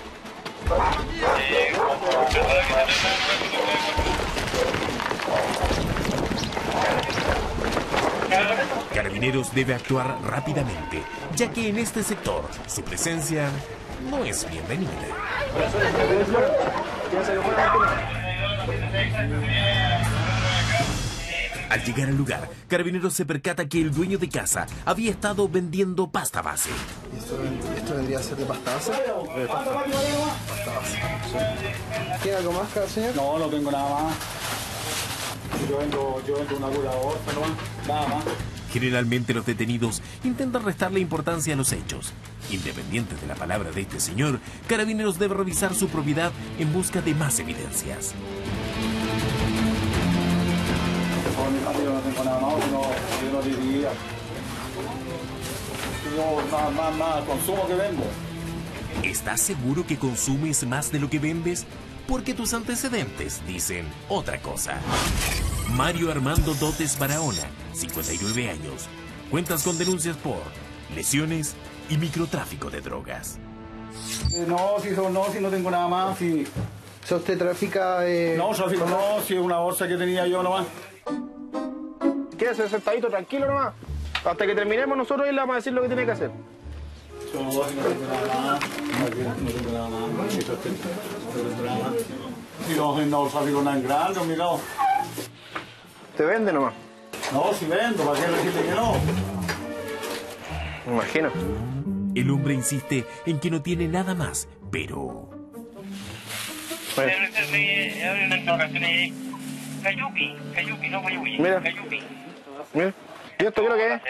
Carabineros debe actuar rápidamente, ya que en este sector su presencia no es bienvenida. Al llegar al lugar, Carabineros se percata que el dueño de casa había estado vendiendo pasta base. ¿Esto, esto vendría a ser de pasta base? De pasta, pasta base. Sí. ¿Tiene algo más, señor? No, no tengo nada más. Yo vendo, yo vendo una pura bolsa, no, nada más. Generalmente los detenidos intentan restarle importancia a los hechos. Independiente de la palabra de este señor, Carabineros debe revisar su propiedad en busca de más evidencias. Yo no tengo nada más, no, yo no diría. Yo más, más, más consumo que vendo. ¿Estás seguro que consumes más de lo que vendes? Porque tus antecedentes dicen otra cosa. Mario Armando Dotes Barahona, cincuenta y nueve años. Cuentas con denuncias por lesiones y microtráfico de drogas. Eh, no, si, no, si no tengo nada más. Si... O sea, ¿usted trafica...? Eh, no, tráfico no, si es una bolsa que tenía yo nomás. Quédese sentadito, tranquilo nomás. Hasta que terminemos nosotros y le vamos a decir lo que tiene que hacer. Yo no tengo nada más. No tengo nada más. No tengo nada más. Si no, no tráfico nada en grande, obligado. ¿Te vende nomás? No, si vendo, ¿para qué decirle que no? Me imagino. El hombre insiste en que no tiene nada más, pero... Pues... Mira. Mira. ¿Y esto qué es lo que es?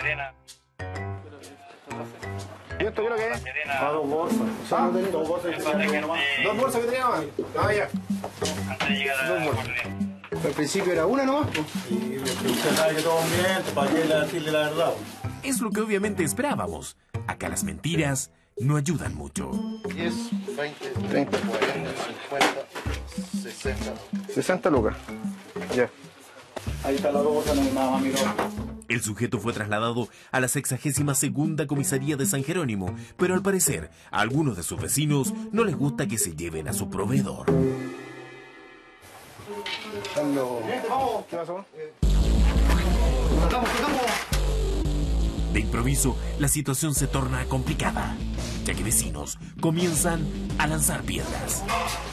¿Y esto qué es lo que es? Ah, dos bolsas. ¿Ah? Dos bolsas que tenía nomás. ¿Dos bolsas que tenía nomás? Ah, ya. Dos bolsas. Al principio era una nomás. Y usted sabe que todo miente, ¿para qué decirle la verdad? Es lo que obviamente esperábamos. Acá las mentiras no ayudan mucho. diez, veinte, treinta, cuarenta, cincuenta, sesenta. sesenta lucas. Ya. Ahí está la bolsa, no hay nada más, mira. El sujeto fue trasladado a la sexagésima segunda comisaría de San Jerónimo, pero al parecer a algunos de sus vecinos no les gusta que se lleven a su proveedor. ¿Qué pasó? De improviso, la situación se torna complicada, ya que vecinos comienzan a lanzar piedras.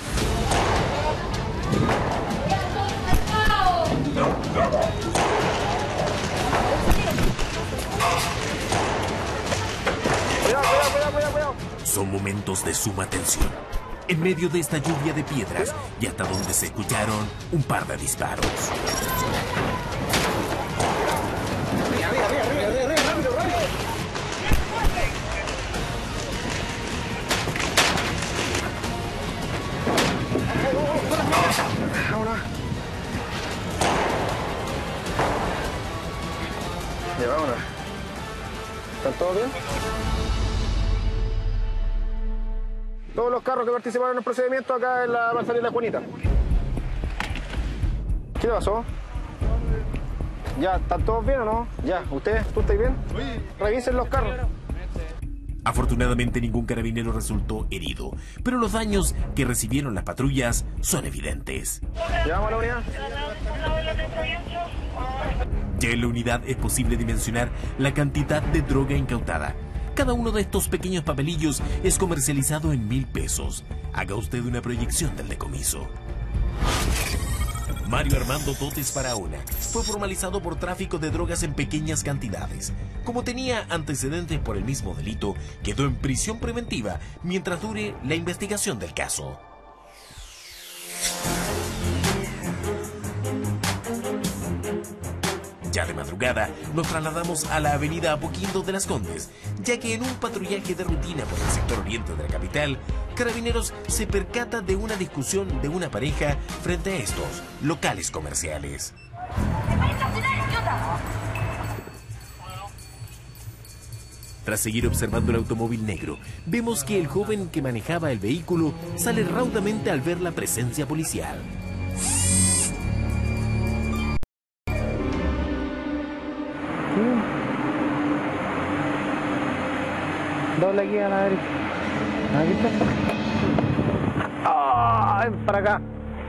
Son momentos de suma tensión. En medio de esta lluvia de piedras y hasta donde se escucharon un par de disparos. Ya, vámonos. ¿Están todos bien? Todos los carros que participaron en el procedimiento acá en la parcela de la Juanita. ¿Qué le pasó? Ya, ¿están todos bien o no? Ya, ¿usted? ¿Tú estás bien? Revisen los carros. Afortunadamente ningún carabinero resultó herido, pero los daños que recibieron las patrullas son evidentes. ¿Llevamos a la unidad? Ya en la unidad es posible dimensionar la cantidad de droga incautada. Cada uno de estos pequeños papelillos es comercializado en mil pesos. Haga usted una proyección del decomiso. Mario Armando Dotes Barahona fue formalizado por tráfico de drogas en pequeñas cantidades. Como tenía antecedentes por el mismo delito, quedó en prisión preventiva mientras dure la investigación del caso. Ya de madrugada nos trasladamos a la avenida Apoquindo de las Condes, ya que en un patrullaje de rutina por el sector oriente de la capital, Carabineros se percata de una discusión de una pareja frente a estos locales comerciales. Tras seguir observando el automóvil negro, vemos que el joven que manejaba el vehículo sale raudamente al ver la presencia policial. Doble aquí a la derecha. Aquí está. ¡Ah! Para acá.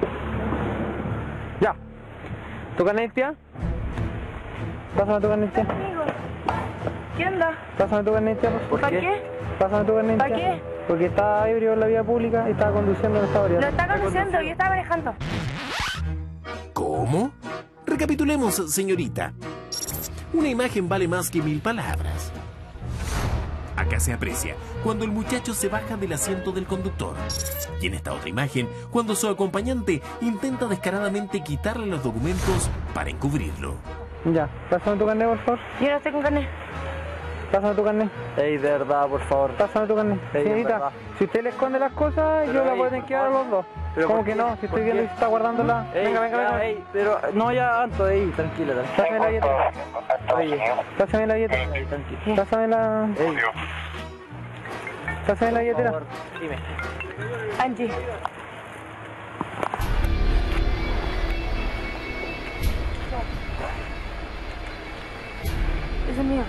Ya. ¿Tu carnet? Pásame tu carnet. ¿Qué onda? Pásame tu carnet. ¿Para qué? Pásame tu carnet. ¿Para qué? Porque estaba ebrio en la vía pública y estaba conduciendo en esta Lo está conduciendo, yo estaba manejando. ¿Cómo? Recapitulemos, señorita. Una imagen vale más que mil palabras. Acá se aprecia cuando el muchacho se baja del asiento del conductor. Y en esta otra imagen, cuando su acompañante intenta descaradamente quitarle los documentos para encubrirlo. Ya, pásame tu carnet, por favor. Yo no estoy con carnet. Pásame tu carnet. Ey, de verdad, por favor. Pásame tu carnet. Ey, señorita, si usted le esconde las cosas, pero yo la ey, voy a tener que dar a los dos. ¿Cómo que no? Si estoy viendo y se está guardándola. Ey, venga, venga, ya, venga. Ey, pero no, ya, Anto, ey, tranquila, tranquila. Pásame la billetera. Oye, Pásame la billetera. ey, tranquila. Pásame la... Ey, Pásame la billetera. por favor, dime. Angie. Ese es mío.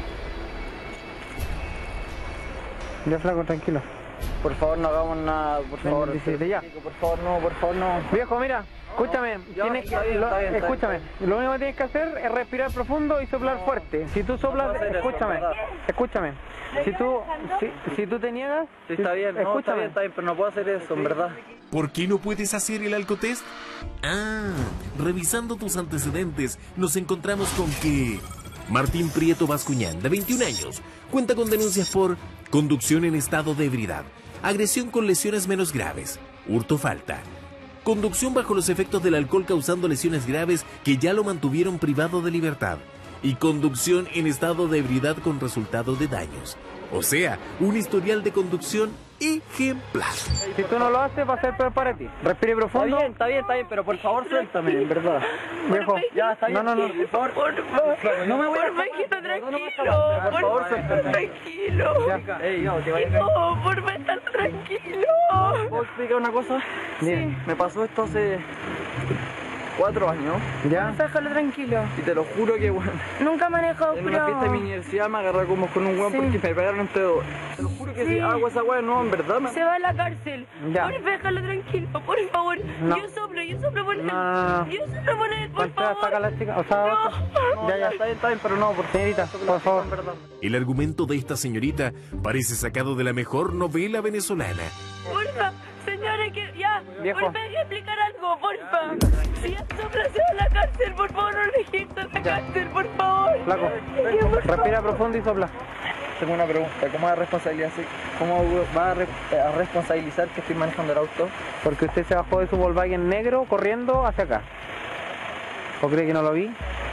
Ya, flaco, tranquilo. Por favor, no hagamos nada, por favor. diecisiete, ya. Por favor, no, por favor, no. Viejo, mira, escúchame, Ya, tienes está que, bien, lo- está bien, está escúchame, bien. lo único que tienes que hacer es respirar profundo y soplar fuerte. Si tú soplas, puedo hacer eso, escúchame, ¿verdad? escúchame. Si tú, si, si tú te niegas, Sí, está bien, no, está escúchame. bien, está bien, pero no puedo hacer eso, en verdad. ¿Por qué no puedes hacer el alcotest? Ah, revisando tus antecedentes, nos encontramos con que Martín Prieto Bascuñán, de veintiún años, cuenta con denuncias por conducción en estado de ebriedad, agresión con lesiones menos graves, hurto falta, conducción bajo los efectos del alcohol causando lesiones graves que ya lo mantuvieron privado de libertad, y conducción en estado de ebriedad con resultado de daños. O sea, un historial de conducción ejemplar. Si tú no lo haces, va a ser peor para ti. Respire profundo. Está bien, está bien, está bien, pero por favor, suéltame, en verdad. Viejo, Ya, está bien. no, no, no. Por favor, Por favor. no me voy a... Por favor, tranquilo. Por Por favor, favor, suéltame. tranquilo. Ya. Ey, no, te vayas a... No, por favor, estar tranquilo. ¿Puedo explicar una cosa? Bien. Me pasó esto hace cuatro años Ya. Déjalo tranquilo. y te lo juro que, bueno, Nunca he manejado, en una fiesta de mi universidad me agarré como con un weón Sí. porque me pegaron entre dos. Te lo juro que si Sí. hago esa weá, no, en verdad me... Se va a la cárcel. Ya. Por favor, déjalo tranquilo, por favor. No. Yo soplo, yo soplo por él. No, no, no. Yo soplo por él, por Contrea, favor. saca a la chica, o sea, No, ya, ya. está bien, está bien, pero no, por Señorita, por favor. en verdad. El argumento de esta señorita parece sacado de la mejor novela venezolana. Porfa, señores, que ya. Viejo. Porfa, déjame explicar algo, porfa. Si ya sopla, se va a la cárcel, por favor, no lo dejes en la cárcel, por favor. Flaco, Ya, por favor. respira profundo y sopla. Tengo una pregunta, ¿cómo va a responsabilizar, cómo va a, re- a responsabilizar que estoy manejando el auto? Porque usted se bajó de su Volkswagen negro corriendo hacia acá. ¿O cree que no lo vi?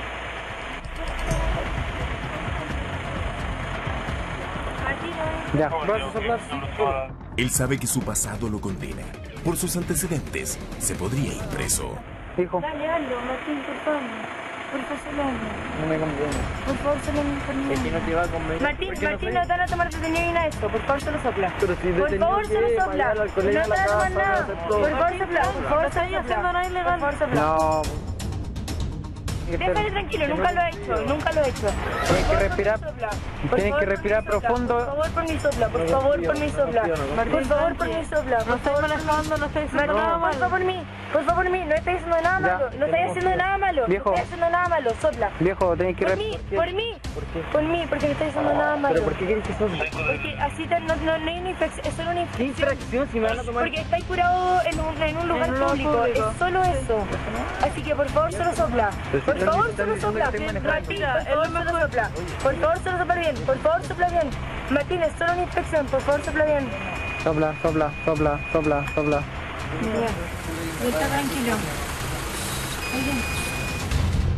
Ya. ¿Vas a soplar? Sí, pero- Él sabe que su pasado lo condena. Por sus antecedentes, se podría ir preso. Hijo. Dale, hazlo, Martín, por favor. Por favor, solo hazlo. No me conviene. Por favor, solo hazlo por mí. Es que no te va a convenir. Martín, ¿Por qué no Martín, sé? no te van a tomar detenido ni nada de esto. Por favor, solo sopla. Pero si Por detenido favor, que solo para sopla. llevar al No colegio, te a la van a tomar casa, nada. hacer todo. Por favor, sopla. Por favor, No estoy haciendo nada ilegal. Por favor, sopla. No. Déjale tranquilo, nunca lo he hecho, nunca lo he hecho. Tienes que respirar. Por Tienes favor, que respirar por mí sopla. profundo. Por favor, por mí sopla. Por favor, por mí sopla. Por favor, por mí sopla. No estoy manejando, no estoy haciendo nada Martín, por malo. favor, por mí. Por favor, por mí. No estoy haciendo nada Ya. malo. No estoy haciendo nada malo. Viejo. No estoy haciendo nada malo. Sopla. Viejo, tenés que Por respirar. mí, por mí. Por mí, porque no estoy haciendo nada malo. ¿Pero por qué quieres que sople? Porque así te- no, no, no hay una infección, es solo una ¿Qué infección. infracción si me van a tomar? Porque estáis curado en un, en un lugar En un lugar público. público. Es solo eso. Así que por favor, solo sopla. Pero si Por yo favor, ni estoy solo diciendo sopla. que estoy manejando. Martín, por favor, solo sopla. Por favor, solo sopla bien. Por favor, sopla bien. Martín, es solo una infección. Por favor, sopla bien. Sopla, sopla, sopla, sopla, sopla. Ya. Está tranquilo.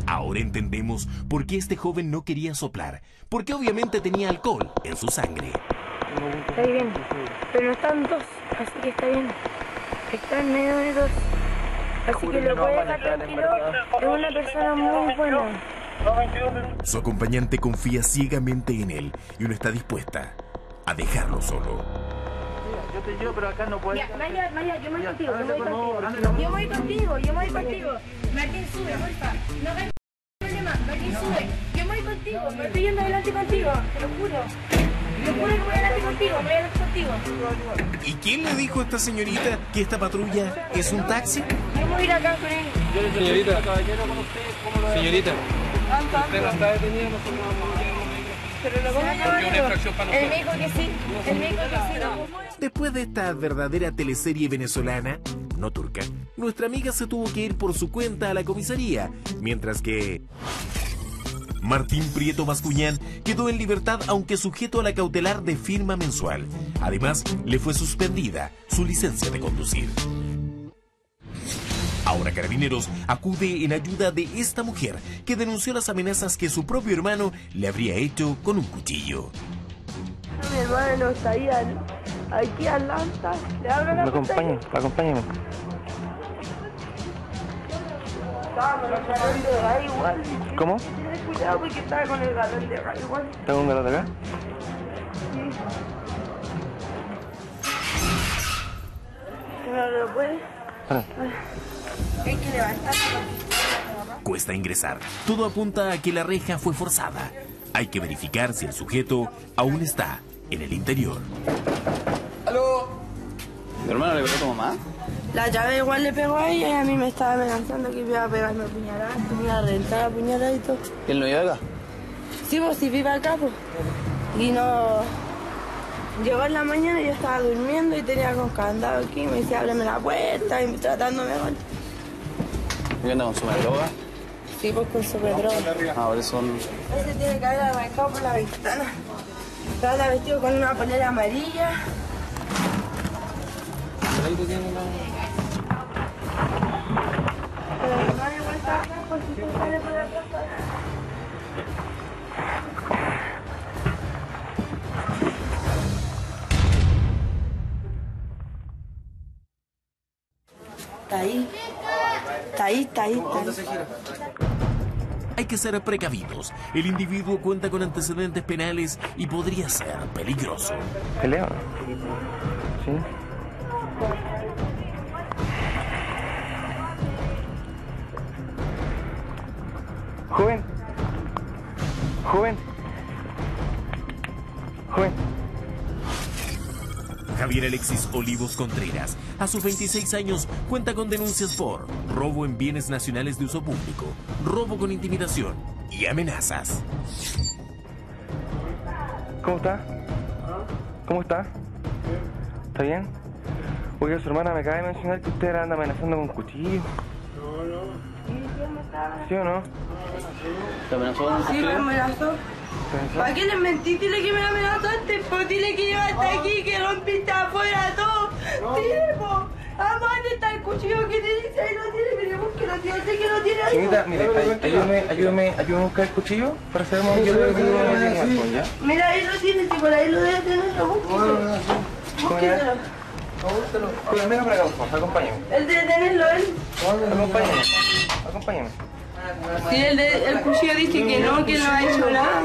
Ahora entendemos por qué este joven no quería soplar, porque obviamente tenía alcohol en su sangre. Está bien, pero no están dos, así que está bien. Está en medio de dos, así que lo puede dejar tranquilo. Es una persona muy buena. Su acompañante confía ciegamente en él y no está dispuesta a dejarlo solo. Yo te llevo, pero acá no puedo. Maya, Maya, yo me voy contigo, yo me voy contigo. Yo voy contigo, yo me voy contigo. Martín, sube, porfa. No hay problema, Martín, sube. Yo me voy contigo, me estoy yendo adelante contigo, te lo juro. Te juro que voy adelante contigo, voy adelante contigo. ¿Y quién le dijo a esta señorita que esta patrulla es un taxi? Yo voy a ir acá con él. Señorita, señorita, usted no está detenida, no se Pero lo vamos a llamar. Él me dijo que sí, él me dijo que sí. Después de esta verdadera teleserie venezolana, no turca, nuestra amiga se tuvo que ir por su cuenta a la comisaría, mientras que Martín Prieto Bascuñán quedó en libertad aunque sujeto a la cautelar de firma mensual. Además, le fue suspendida su licencia de conducir. Ahora Carabineros acude en ayuda de esta mujer que denunció las amenazas que su propio hermano le habría hecho con un cuchillo. Mi hermano está ahí al, aquí al lanza. Le abro la puerta. acompañen, acompáñenme. Estaba con el galón de gas igual. ¿Cómo? Ten cuidado porque estaba con el galón de gas igual. ¿Tengo un galón de acá? Sí. ¿No lo puedes? Ah. Hay que levantar. Cuesta ingresar. Todo apunta a que la reja fue forzada. Hay que verificar si el sujeto aún está en el interior. ¿Aló? ¿Mi hermano le pegó a tu mamá? La llave igual le pegó a ella y a mí me estaba amenazando que me iba a pegarme a puñalada, que me iba a reventar a puñalada y todo. ¿Y él no vive acá? Sí, pues sí vive acá, pues. Y no... Llegó en la mañana y yo estaba durmiendo y tenía con candado aquí, me decía ábreme la puerta y tratándome mal. ¿Y anda con su droga? Sí, pues con superdroga. Ah, por eso... Ese tiene que haber arrancado por la ventana. Estaba vestido con una polera amarilla. Ahí tú tienes una... Pero mi hermano igual está acá, por si se sale por la casa. Está ahí. Está ahí, está ahí, está ahí. Hay que ser precavidos. El individuo cuenta con antecedentes penales y podría ser peligroso. ¿Pelea? Sí. Joven. Joven. Joven. Javier Alexis Olivos Contreras, a sus veintiséis años, cuenta con denuncias por robo en bienes nacionales de uso público, robo con intimidación y amenazas. ¿Cómo está? ¿Cómo está? ¿Está bien? Oiga, su hermana me acaba de mencionar que usted la anda amenazando con cuchillo. No, no. ¿Sí o no? ¿Te amenazó con un Sí, cuchillo? me amenazó. ¿Para qué le mentí? Dile que me amenazó antes, po. Dile que llevaste aquí, que rompiste afuera todo. Dile, po. Vamos, ¿dónde está el cuchillo que te dice? Ahí lo tiene, pero ¿por qué lo tiene? Sé que lo tiene ahí. Señorita, mire, ay- ayúdame, ayúdame, ayúdame a buscar el cuchillo para saber más o menos qué es lo que tiene el halcón, ¿ya? Mira, ahí lo tiene, si por ahí lo debe tener, lo búsquelo. Búsquelo. Oiga, venga para acá, por favor, acompáñame. Él debe tenerlo, él. Acompáñame, acompáñame. Sí, el, de- el cuchillo dice que no, que no ha hecho nada.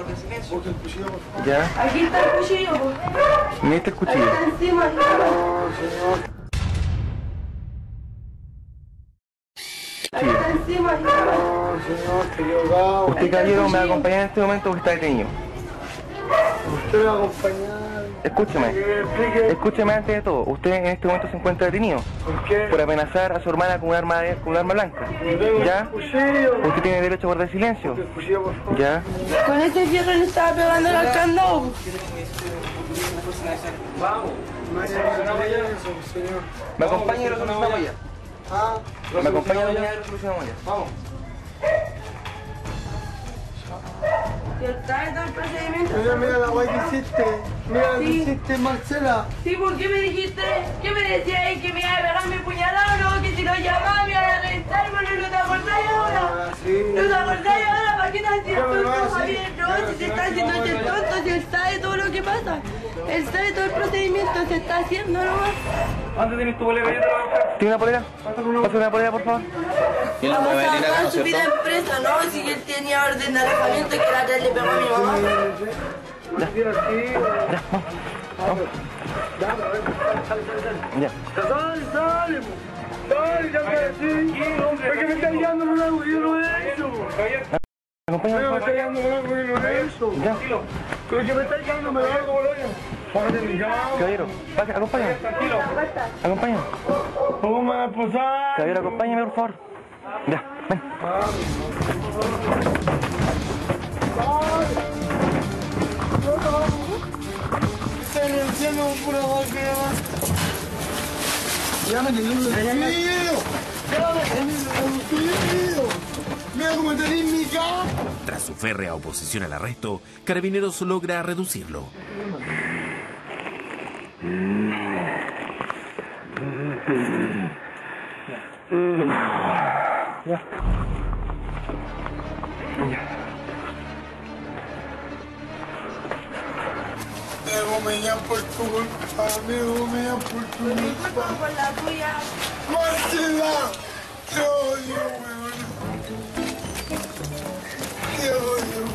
¿Ya? Aquí está el cuchillo, po. Mira este cuchillo. Está encima. Ahí está encima. Usted, caballero, me va a acompañar en este momento porque está detenido. Usted me va a acompañar. Escúcheme, escúcheme antes de todo. Usted en este momento se encuentra detenido. ¿Por qué? Por amenazar a su hermana con un arma, de- con un arma blanca. tengo ¿Ya? un cuchillo. Usted tiene derecho a guardar silencio. El cuchillo, por favor. ¿Ya? Con este fierro le estaba pegando al candado. Vamos. Señor. Me acompaña y lo solucionamos ya. Ah, Me acompaña y lo solucionamos ya. Vamos. Si está en todo el procedimiento. Mira, mira la guay que hiciste. Mira lo que Sí. hiciste, Marcela. Sí, ¿por qué me dijiste? ¿Qué me decías? ¿Que me iba a pegar mi puñalado? No, que si lo llamaba me iba a reventar, bueno, ¿no te acordás ahora? Sí. ¿No te verdad, y ahora para qué no haces tonto, Javier, no, si se está haciendo este tonto, si él sabe todo lo que pasa. Él sabe todo el procedimiento, se está haciendo nomás. ¿Dónde tienes tu polera? ¿Tienes una polera? Pásame una polera, por favor. ¿Y la mueve a ir a su vida empresa, no? Si él tenía orden de alejamiento que la otra le pegó a mi mamá. Ya. Ya, vamos. Ya. Dale, dale, dale, ya me decís. Es que me está guiando en algo que yo no he hecho. Acompáñame. Me está guiando en algo que yo no he hecho. Ya. Pero que me está guiando, me da algo, Boloña. Caballero, vaya, acompáñame. Tranquilo. Acompáñame. ¿Cómo me va a posar? Caballero, acompáñame, por favor. Ya, ven. Estoy haciendo pura vaquera. Llámame el número de video. Llámame el número de video. Mira cómo te di mi cara. Tras su férrea oposición al arresto, Carabineros logra reducirlo. Ya. Amigo, me llaman por tu culpa. Amigo, me llaman por tu culpa. Por la tuya. Marcela, te odio, weón. Te odio.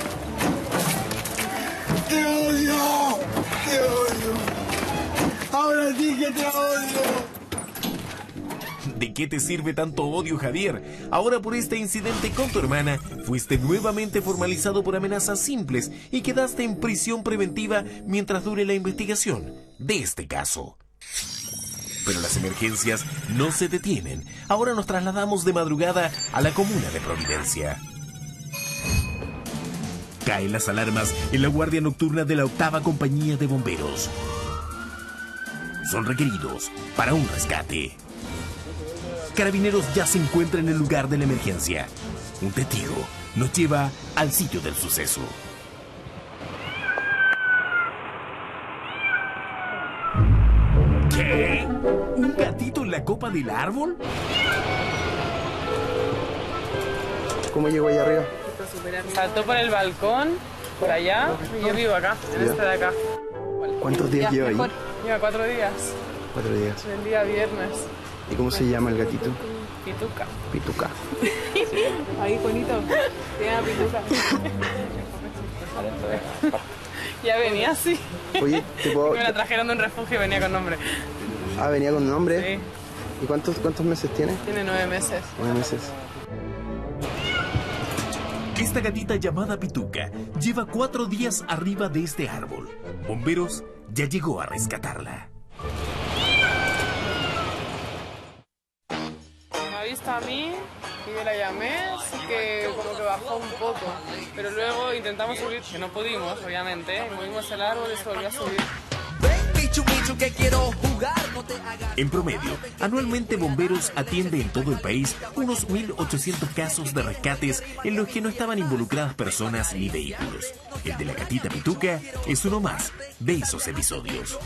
Te odio. Te odio. Ahora sí que te odio. ¿De qué te sirve tanto odio, Javier? Ahora por este incidente con tu hermana, fuiste nuevamente formalizado por amenazas simples y quedaste en prisión preventiva mientras dure la investigación de este caso. Pero las emergencias no se detienen. Ahora nos trasladamos de madrugada a la comuna de Providencia. Caen las alarmas en la guardia nocturna de la octava compañía de bomberos. Son requeridos para un rescate. Carabineros ya se encuentra en el lugar de la emergencia. Un testigo nos lleva al sitio del suceso. ¿Qué? ¿Un gatito en la copa del árbol? ¿Cómo llegó allá arriba? Saltó por el balcón, por allá, y yo vivo acá, en Ya. este de acá. ¿Cuántos días lleva ahí? Lleva cuatro días, Cuatro días. el día viernes. ¿Y cómo se llama el gatito? Pituca. Pituca. Ahí, bonito. Se llama Pituca. Ya venía así. Oye, ¿te puedo...? Me la trajeron de un refugio y venía con nombre. Ah, venía con nombre. Sí. ¿Y cuántos, cuántos meses tiene? Tiene nueve meses. Nueve meses. Esta gatita llamada Pituca lleva cuatro días arriba de este árbol. Bomberos ya llegó a rescatarla. Me ha visto a mí y yo la llamé, así que como que bajó un poco. Pero luego intentamos subir, que no pudimos, obviamente. Movimos el árbol y se volvió a subir. En promedio, anualmente Bomberos atiende en todo el país unos mil ochocientos casos de rescates en los que no estaban involucradas personas ni vehículos. El de la gatita Pituca es uno más de esos episodios.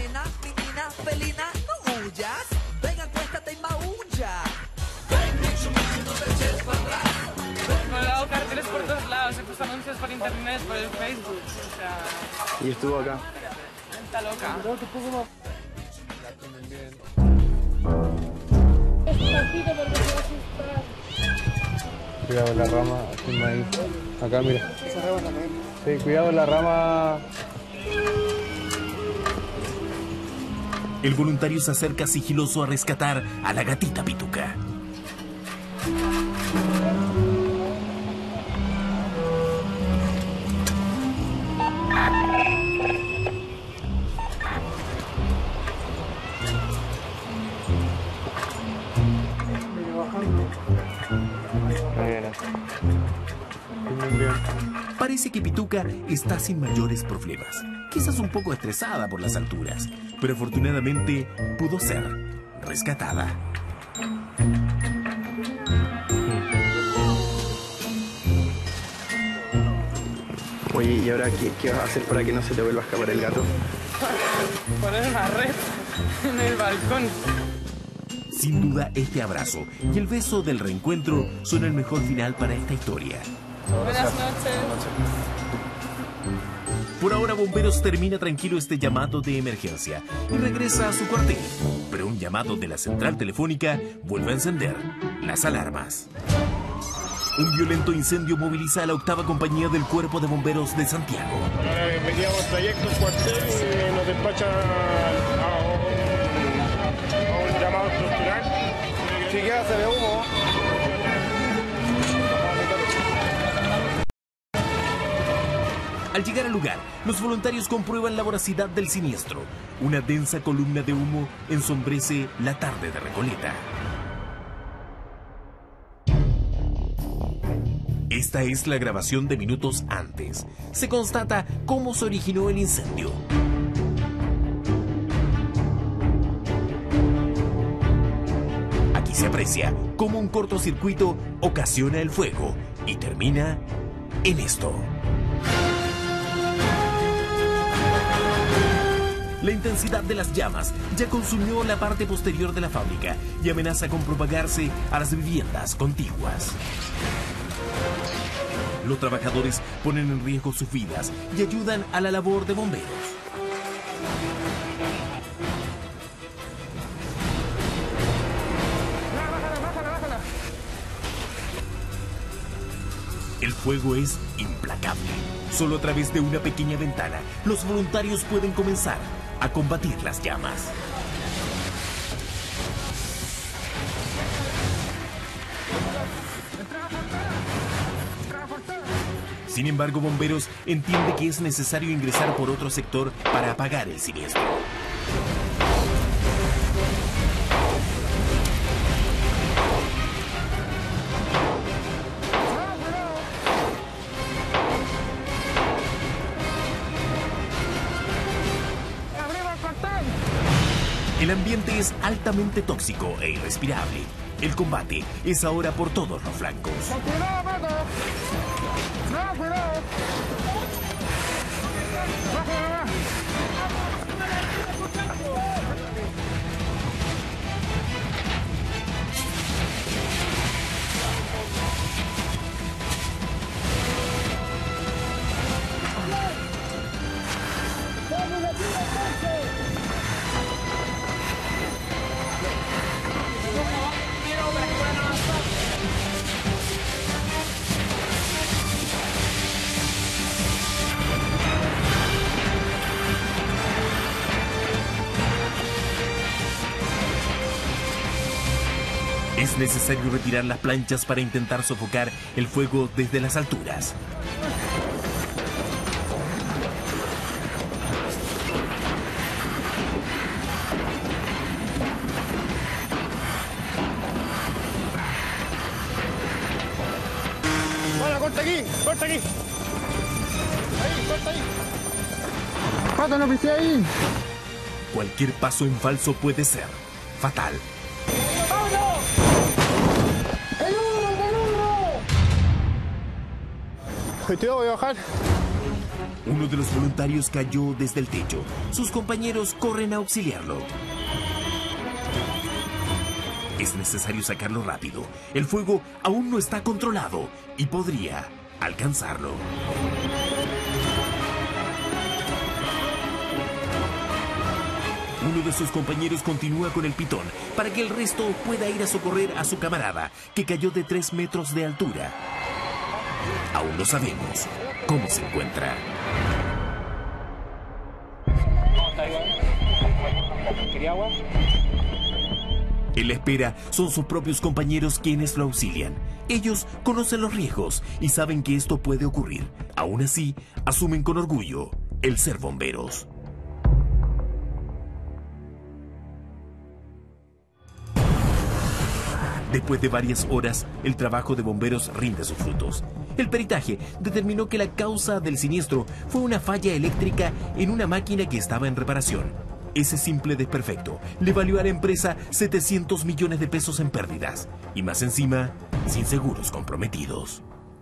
Me he dado carteles por todos lados, he puesto anuncios por internet, por el Facebook. O sea, Y estuvo acá. está loca. Cuidado en la rama, sin maíz. Acá, mira. Sí, cuidado en la rama. El voluntario se acerca sigiloso a rescatar a la gatita Pituca. Parece que Pituca está sin mayores problemas. Quizás un poco estresada por las alturas, pero afortunadamente pudo ser rescatada. Oye, ¿y ahora qué, qué vas a hacer para que no se te vuelva a escapar el gato? Poner una red en el balcón. Sin duda, este abrazo y el beso del reencuentro son el mejor final para esta historia. Buenas noches. Por ahora, Bomberos termina tranquilo este llamado de emergencia y regresa a su cuartel. Pero un llamado de la central telefónica vuelve a encender las alarmas. Un violento incendio moviliza a la octava compañía del Cuerpo de Bomberos de Santiago. Ahora mediamos trayecto al cuartel y nos despachan a un, a un llamado estructural. Si queda se ve humo. Al llegar al lugar, los voluntarios comprueban la voracidad del siniestro. Una densa columna de humo ensombrece la tarde de Recoleta. Esta es la grabación de minutos antes. Se constata cómo se originó el incendio. Aquí se aprecia cómo un cortocircuito ocasiona el fuego y termina en esto. La intensidad de las llamas ya consumió la parte posterior de la fábrica y amenaza con propagarse a las viviendas contiguas. Los trabajadores ponen en riesgo sus vidas y ayudan a la labor de bomberos. El fuego es implacable. Solo a través de una pequeña ventana, los voluntarios pueden comenzar a combatir las llamas. Sin embargo, Bomberos entiende que es necesario ingresar por otro sector para apagar el siniestro. El ambiente es altamente tóxico e irrespirable. El combate es ahora por todos los flancos. ¡Cuidado, Pato! ¡No, cuidado! Es necesario retirar las planchas para intentar sofocar el fuego desde las alturas. Bueno, corta aquí, corta aquí. Ahí, corta ahí. Pato, no pisé ahí. Cualquier paso en falso puede ser fatal. Tío, voy a bajar. Uno de los voluntarios cayó desde el techo. Sus compañeros corren a auxiliarlo. Es necesario sacarlo rápido. El fuego aún no está controlado y podría alcanzarlo. Uno de sus compañeros continúa con el pitón para que el resto pueda ir a socorrer a su camarada, que cayó de tres metros de altura. Aún no sabemos cómo se encuentra. ¿Quería agua? En la espera son sus propios compañeros quienes lo auxilian. Ellos conocen los riesgos y saben que esto puede ocurrir. Aún así, asumen con orgullo el ser bomberos. Después de varias horas, el trabajo de bomberos rinde sus frutos. El peritaje determinó que la causa del siniestro fue una falla eléctrica en una máquina que estaba en reparación. Ese simple desperfecto le valió a la empresa setecientos millones de pesos en pérdidas. Y más encima, sin seguros comprometidos.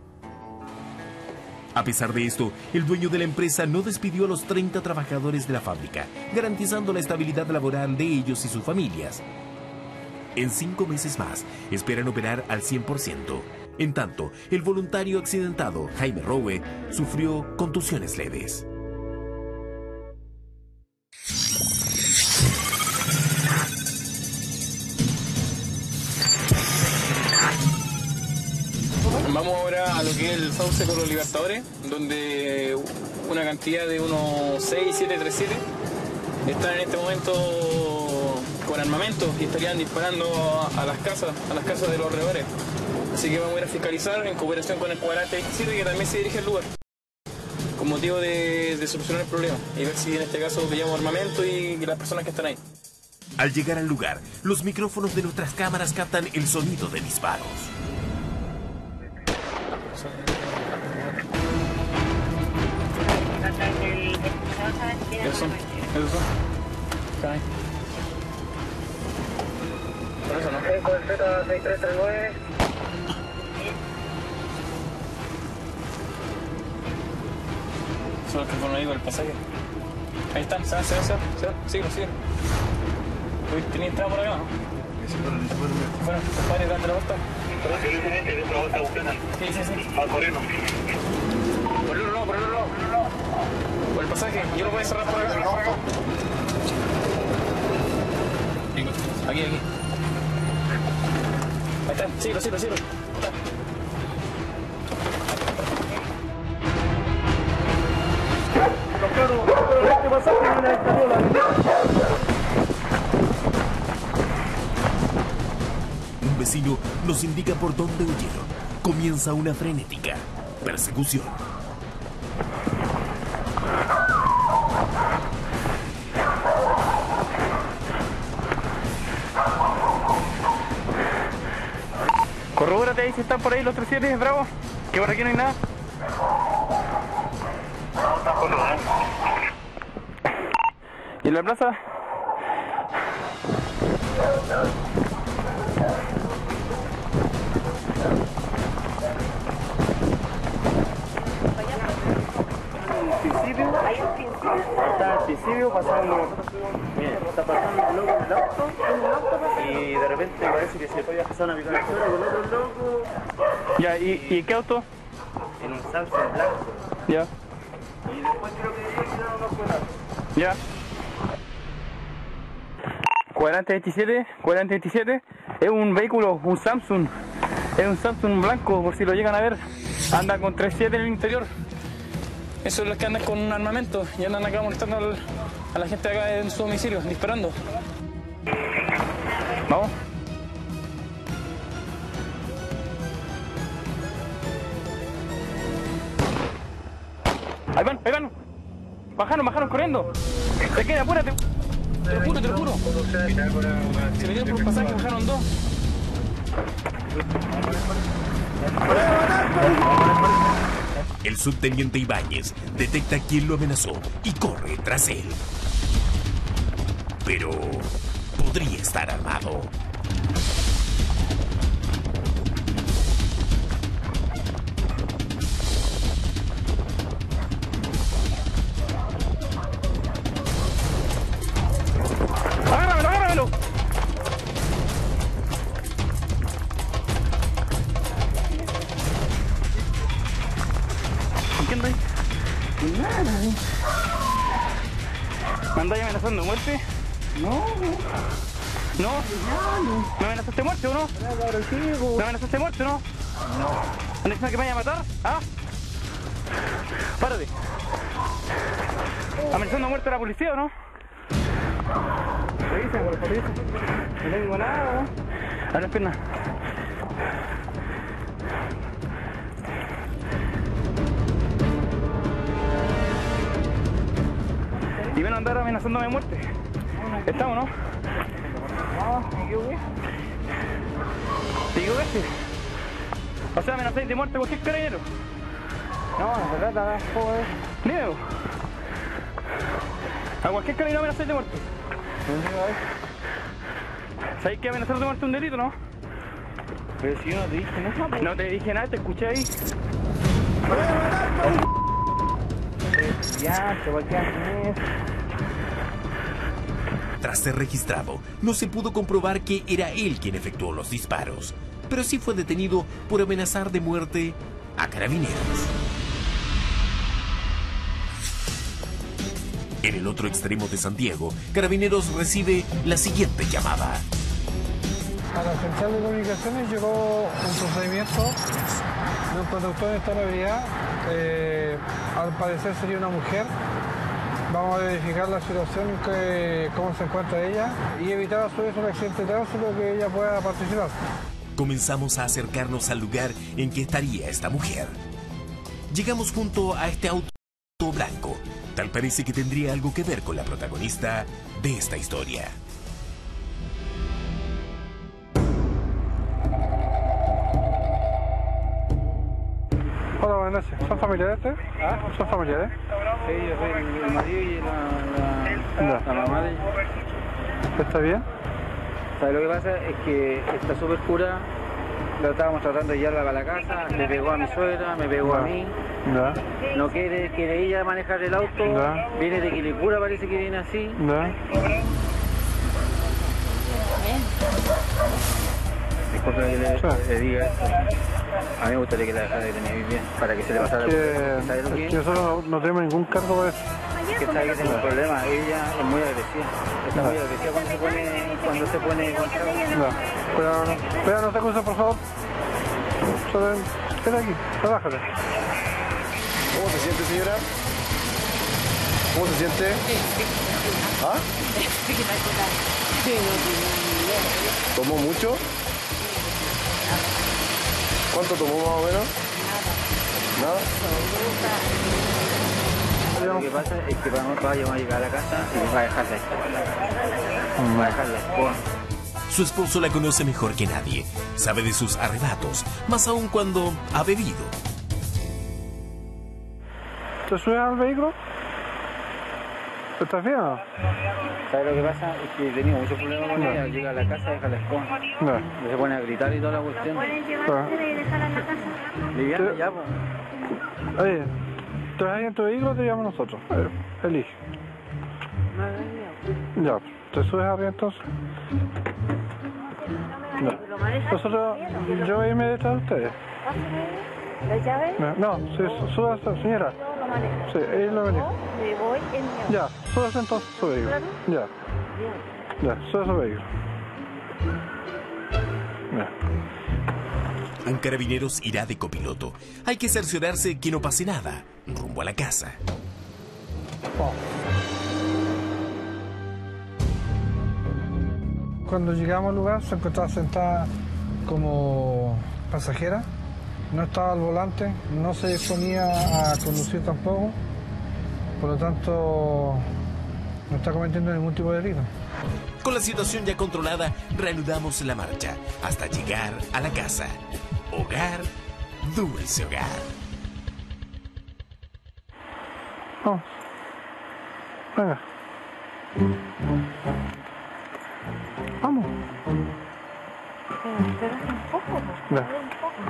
A pesar de esto, el dueño de la empresa no despidió a los treinta trabajadores de la fábrica, garantizando la estabilidad laboral de ellos y sus familias. En cinco meses más, esperan operar al cien por ciento. En tanto, el voluntario accidentado, Jaime Rowe, sufrió contusiones leves. Vamos ahora a lo que es el sauce con los Libertadores, donde una cantidad de unos seis, siete, tres, siete están en este momento con armamento y estarían disparando a las casas, a las casas de los alrededores. Así que vamos a ir a fiscalizar en cooperación con el cuadrante veintisiete, que también se dirige al lugar, con motivo de, de solucionar el problema y ver si en este caso pillamos armamento y, y las personas que están ahí. Al llegar al lugar, los micrófonos de nuestras cámaras captan el sonido de disparos. Esos son, esos son. Están ahí. Por eso, ¿no? Con el Z seis tres tres nueve. Son los que fueron ahí con el pasaje. Ahí están, se van, se van, se van, se van. Síguelo, síguelo. ¿Tenía entrada por acá, no? Bueno, compadre, dale la vuelta. ¿Qué dice ese? Al corriendo. Por el otro lado, por el otro lado, por el otro lado. Por el pasaje, yo lo voy a cerrar por acá. Aquí, aquí. Ahí está, síguelo, síguelo, síguelo. Este pasaje viene a Española. Un vecino nos indica por dónde huyeron. Comienza una frenética persecución. Corrobórate ahí si están por ahí los tres siete, bravo. Que por aquí no hay nada. ¿Y en la plaza? Está al principio pasando. Bien, está pasando el loco en el auto. Y de repente parece que se podía pasar una picanchora con otro loco. Ya, ¿y, y qué auto? En un Samsung blanco. Ya. Y después creo que ellos tiraron unos cuentos. Ya. Cuadrante veintisiete, cuadrante veintisiete. Es un vehículo, un Samsung. Es un Samsung blanco, por si lo llegan a ver. Anda con tres siete en el interior. Eso es los que andan con un armamento y andan acá molestando al, a la gente acá en su domicilio, disparando. Vamos. Ahí van, ahí van. Bajaron, bajaron corriendo. Se queda, apúrate. Te lo juro, te lo juro. Se metieron por un pasaje, bajaron dos. El subteniente Ibáñez detecta quién lo amenazó y corre tras él. Pero podría estar armado. ¡Agárramelo, agárramelo! ¿Con quién andáis? Con nada. ¿Me andáis amenazando de muerte? No. ¿No? ¿Me amenazaste de muerte o no? ¿Me amenazaste de muerte o no? No. ¿Andas diciendo que me vaya a matar? ¿Ah? Párate. ¿Amenazando de muerte a la policía o no? Revisen, por favor. No tengo nada, ¿no? A las piernas. Y ven a andar amenazándome de muerte. ¿Estamos, no? No, me equivoqué. ¿Te equivocaste? O sea, amenazáis de muerte a cualquier carabinero. No, no se trata de joder. Dime. A cualquier carabinero amenazáis de muerte. ¿Sabéis que amenazar de muerte es un delito, no? Pero si yo no te dije nada. No te dije nada, te escuché ahí. Ya, te voy a quedar. Tras ser registrado, no se pudo comprobar que era él quien efectuó los disparos, pero sí fue detenido por amenazar de muerte a Carabineros. En el otro extremo de Santiago, Carabineros recibe la siguiente llamada. A la central de comunicaciones llegó un procedimiento de un conductor en estado de ebriedad. Eh, al parecer sería una mujer. Vamos a verificar la situación, que, cómo se encuentra ella y evitar a su vez un accidente de tránsito que ella pueda participar. Comenzamos a acercarnos al lugar en que estaría esta mujer. Llegamos junto a este auto blanco. Tal parece que tendría algo que ver con la protagonista de esta historia. Hola, buenas noches. ¿Son familiares ustedes? ¿Ah? ¿Son familiares? Sí, yo soy el marido y la, la, la mamá de ella. ¿Está bien? ¿Sabes lo que pasa? Es que está súper cura. Lo estábamos tratando de llevarla para la casa, le pegó a mi suegra, me pegó no. a mí. No. No quiere, quiere ella manejar el auto. No. Viene de Quilicura, parece que viene así. No. Disculpe que le, sí. le diga esto. A mí me gustaría que la dejara de tener bien, para que se le pasara. Es que, ¿Sabes lo que es que nosotros no, no tenemos ningún cargo para eso. Es que sabe que tengo un problema, ella es muy agresiva. Está no. muy agresiva cuando se pone, cuando se pone contra mí. No, pero no, espera, no te acuses, por favor. Solo, espera aquí, relájate. ¿Cómo se siente, señora? ¿Cómo se siente? ¿Ah? ¿Tomó mucho? ¿Cuánto tomó más o menos? Nada. ¿Nada? Lo que pasa es que vamos a llegar a la casa y va a dejar la escoba. Va a dejar la escoba. Su esposo la conoce mejor que nadie. Sabe de sus arrebatos, más aún cuando ha bebido. ¿Te subes al vehículo? ¿Estás bien o no? ¿Sabes lo que pasa? Es que he tenido muchos problemas con ella. Llega a la casa y deja la escoba. No. Y se pone a gritar y toda la cuestión. ¿Pueden llevar ustedes y dejarla en la casa? Liviana ya, pues. Oye, ¿te vas ahí en tu vehículo o te llamamos nosotros? A ver, elige. Ya, ¿te subes arriba entonces? No. Nosotros, yo voy a irme detrás de ustedes. ¿La llave? No, no, sí, súbase, señora. Sí, ella lo venía. Me voy en mi auto. Ya, súbase entonces su vehículo. Ya. Ya, súbase su vehículo. Ya. Un Carabineros irá de copiloto. Hay que cerciorarse que no pase nada. Rumbo a la casa. Oh. Cuando llegamos al lugar se encontraba sentada como pasajera. No estaba al volante, no se disponía a conducir tampoco, por lo tanto no está cometiendo ningún tipo de delito. Con la situación ya controlada, reanudamos la marcha hasta llegar a la casa. Hogar, dulce hogar. Vamos. Venga. Vamos. Pero es un poco, ¿no? No.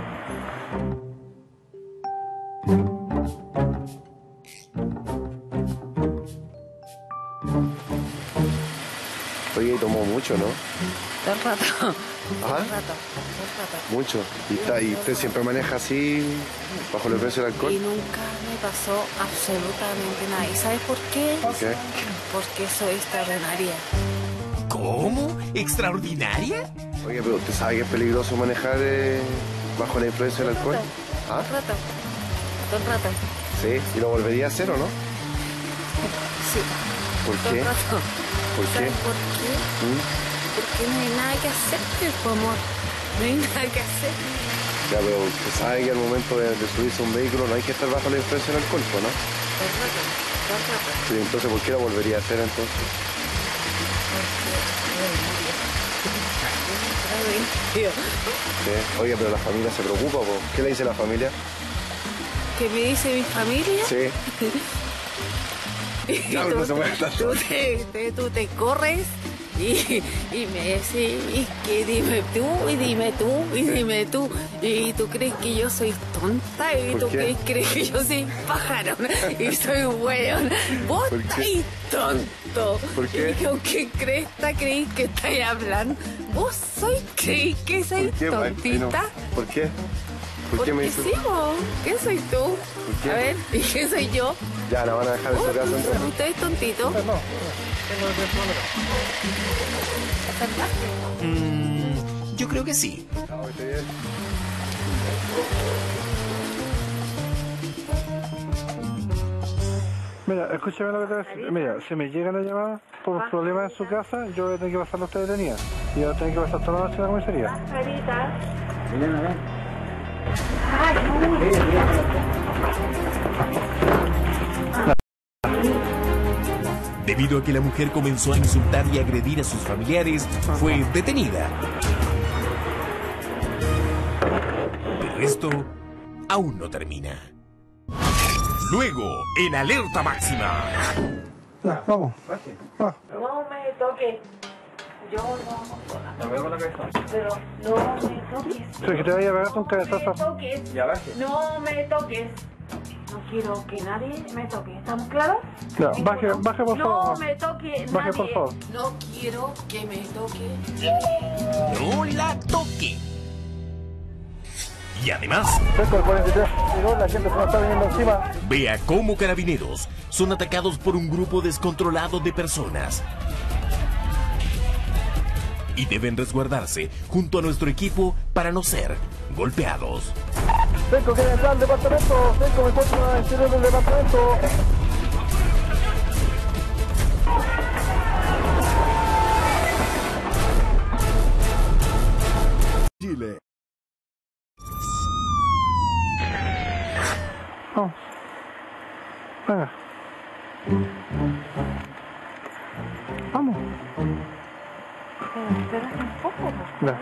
Oye, tomó mucho, ¿no? Todo el rato. ¿Ah? Todo el rato. Todo el rato. Mucho. ¿Y, está, ¿Y usted siempre maneja así, bajo el precio del alcohol? Y nunca me pasó absolutamente nada. ¿Y sabes por qué? ¿Por qué? Porque soy extraordinaria. ¿Cómo? ¿Extraordinaria? Oye, pero ¿usted sabe que es peligroso manejar eh, bajo la influencia del alcohol? Todo ¿Ah? el rato. Todo el rato. Sí. ¿Y lo volvería a hacer o no? Sí. ¿Por Todo qué? el rato. ¿Por qué? ¿Sabes por qué? ¿Mm? Porque no hay nada que hacer, pues, amor. No hay nada que hacer. Ya, pero usted sabe que al momento de, de subirse a un vehículo no hay que estar bajo la influencia del alcohol, ¿no? Todo el rato. Todo el rato. Sí, entonces, ¿por qué lo volvería a hacer entonces? Tío. Sí. Oye, pero la familia se preocupa, ¿po? ¿Qué le dice la familia? ¿Qué me dice mi familia? Sí. Ya, tú, no se mueve tanto. tú, te, te, tú te corres Y, y me decís que dime tú, y dime tú, y dime tú. Y tú crees que yo soy tonta, y tú crees, crees que yo soy pájaro, y soy weón. Vos estáis tonto. ¿Por qué? ¿Con qué cresta creéis que estáis hablando? Vos sois, creéis que soy ¿Por qué? tontita. ¿Por qué? ¿Por qué me dices? Sí, vos. ¿Qué soy tú? qué? A ver, ¿y qué soy yo? Ya, la van a dejar en su casa entonces. ¿Usted es tontito? Mm, yo creo que sí. Mira, escúchame lo que te voy a decir. Mira, si me llegan a llamar por problemas en su casa, yo voy a tener que pasar a usted detenida. Y voy a tener que pasar toda la noche en la comisaría. Debido a que la mujer comenzó a insultar y agredir a sus familiares, fue detenida. Pero esto aún no termina. Luego, en alerta máxima. Ya, vamos. Va. No me toques. Yo no. Pero no me toques. Si es que te vaya a pegar un cabezazo. No me toques. No me toques. No quiero que nadie me toque. ¿Estamos claros? Ya, baje, baje por favor. No me toque Baje nadie. por favor. No quiero que me toque. No la toque. Y además, Cerco del cuarenta y tres, la gente se nos está viniendo encima. vea cómo carabineros son atacados por un grupo descontrolado de personas. Y deben resguardarse junto a nuestro equipo para no ser golpeados. Cerco quiere entrar al departamento. Cerco me encuentro en el interior del departamento. Chile. Vamos. Venga. Vamos. Espérate un poco. Ya.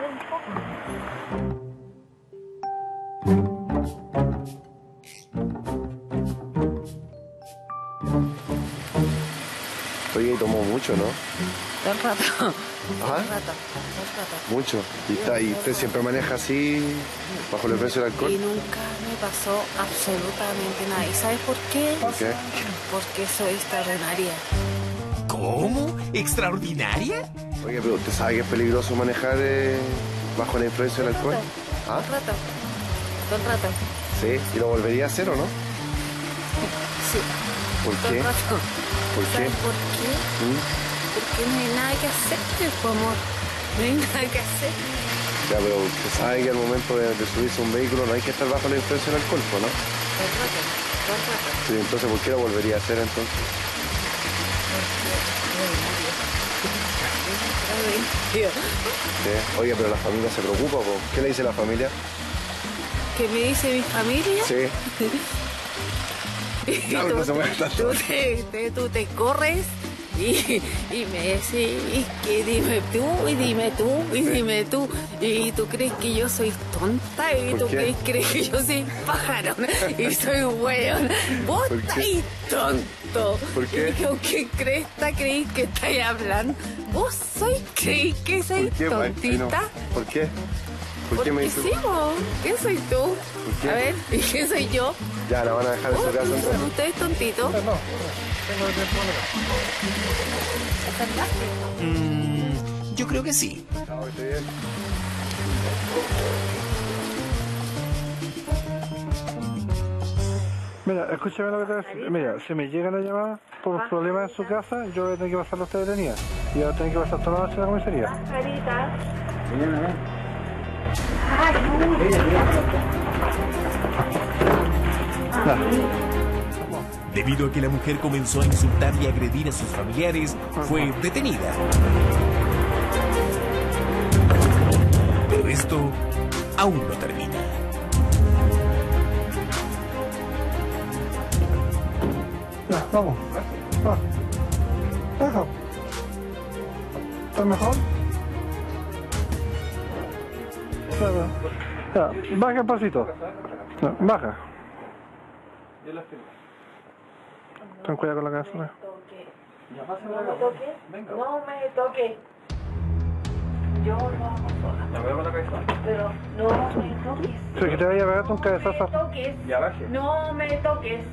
Oye, tomó mucho, ¿no? Todo el rato. Todo el Ajá. rato. Todo el rato. Mucho. ¿Y, está, y usted siempre maneja así, bajo el precio del alcohol? Y nunca me pasó absolutamente nada. ¿Y sabes por qué? ¿Por qué? Porque soy extraordinaria. ¿Cómo? ¿Extraordinaria? Oye, pero ¿usted sabe que es peligroso manejar eh, bajo la influencia del alcohol? Todo ¿Ah? el rato. Todo el rato. Sí. ¿Y lo volvería a hacer o no? Sí. ¿Por Todo qué? el rato. ¿Por qué? ¿Sabes por qué? ¿Mm? Porque no hay nada que hacer, pues, amor. No hay nada que hacer. Ya, pero usted sabe que al momento de, de subirse a un vehículo no hay que estar bajo la influencia del alcohol, ¿no? Todo el rato. Todo el rato. Sí, entonces, ¿por qué lo volvería a hacer entonces? Sí. Oye, pero la familia se preocupa, po. ¿Qué le dice la familia? ¿Qué me dice mi familia? Sí. Y No, tú, no se mueve tanto. tú te, te- tú te corres y, y me decís que dime tú, y dime tú, y dime tú. Y tú crees que yo soy tonta, y ¿Por tú qué? crees, crees que yo soy pájaro, y soy weón. Vos ¿Por qué? estáis tonto. ¿Por qué? ¿Y con qué cresta creéis que estáis hablando? Vos sois, creéis que soy ¿Por qué, ma- Ay, no. tontita. ¿Por qué? ¿Por qué me Porque dice? sí, vos. ¿Qué soy tú? qué? A ver, ¿y qué soy yo? Ya, la van a dejar en su casa entonces. ¿Usted es tontito? Mm, yo creo que sí. Mira, escúchame lo que te voy a decir. Mira, si me llegan a llamar por problemas en su casa, yo voy a tener que pasar a usted detenida. Y voy a tener que pasar toda la noche en la comisaría. Carita. Ya. Debido a que la mujer comenzó a insultar y agredir a sus familiares, fue detenida. Pero esto aún no termina. Ya, vamos. Va. Baja. ¿Estás mejor? Claro. Ya, baja el pasito. Ya, baja. Ten cuidado con la cabeza. No me toques. No me toques. Yo lo hago sola. La veo con la cabeza. Pero no me toques. Sí, que te vaya a pegar un cabezazo. No me toques. Ya baje. No me toques.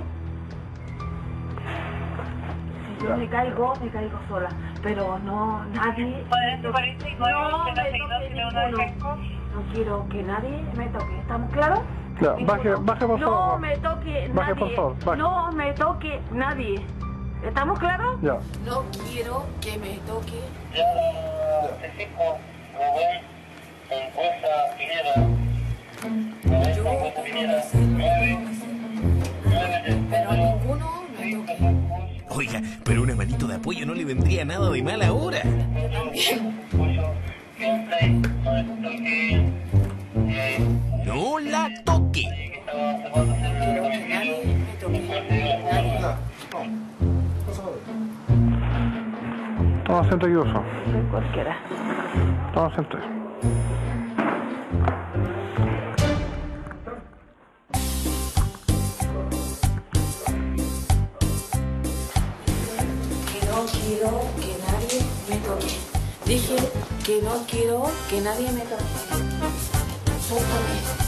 Si yo me caigo, me caigo sola. Pero no, nadie. No me toque ninguno. No quiero que nadie me toque. ¿Estamos claros? Ya, baje, baje por favor. No me toque nadie. Baje por favor, baje. No me toque nadie. ¿Estamos claros? Ya. No quiero que me toque. Yo tengo que hacerlo, pero a ninguno me toque. Oiga, pero una manito de apoyo no le vendría nada de mal ahora. No la toque. Quiero que nadie me toque. Nadie. Toma asiento y uso. Cualquiera. Toma asiento. Que no quiero que nadie me toque. Dije que no quiero que nadie me toque. Suéltame.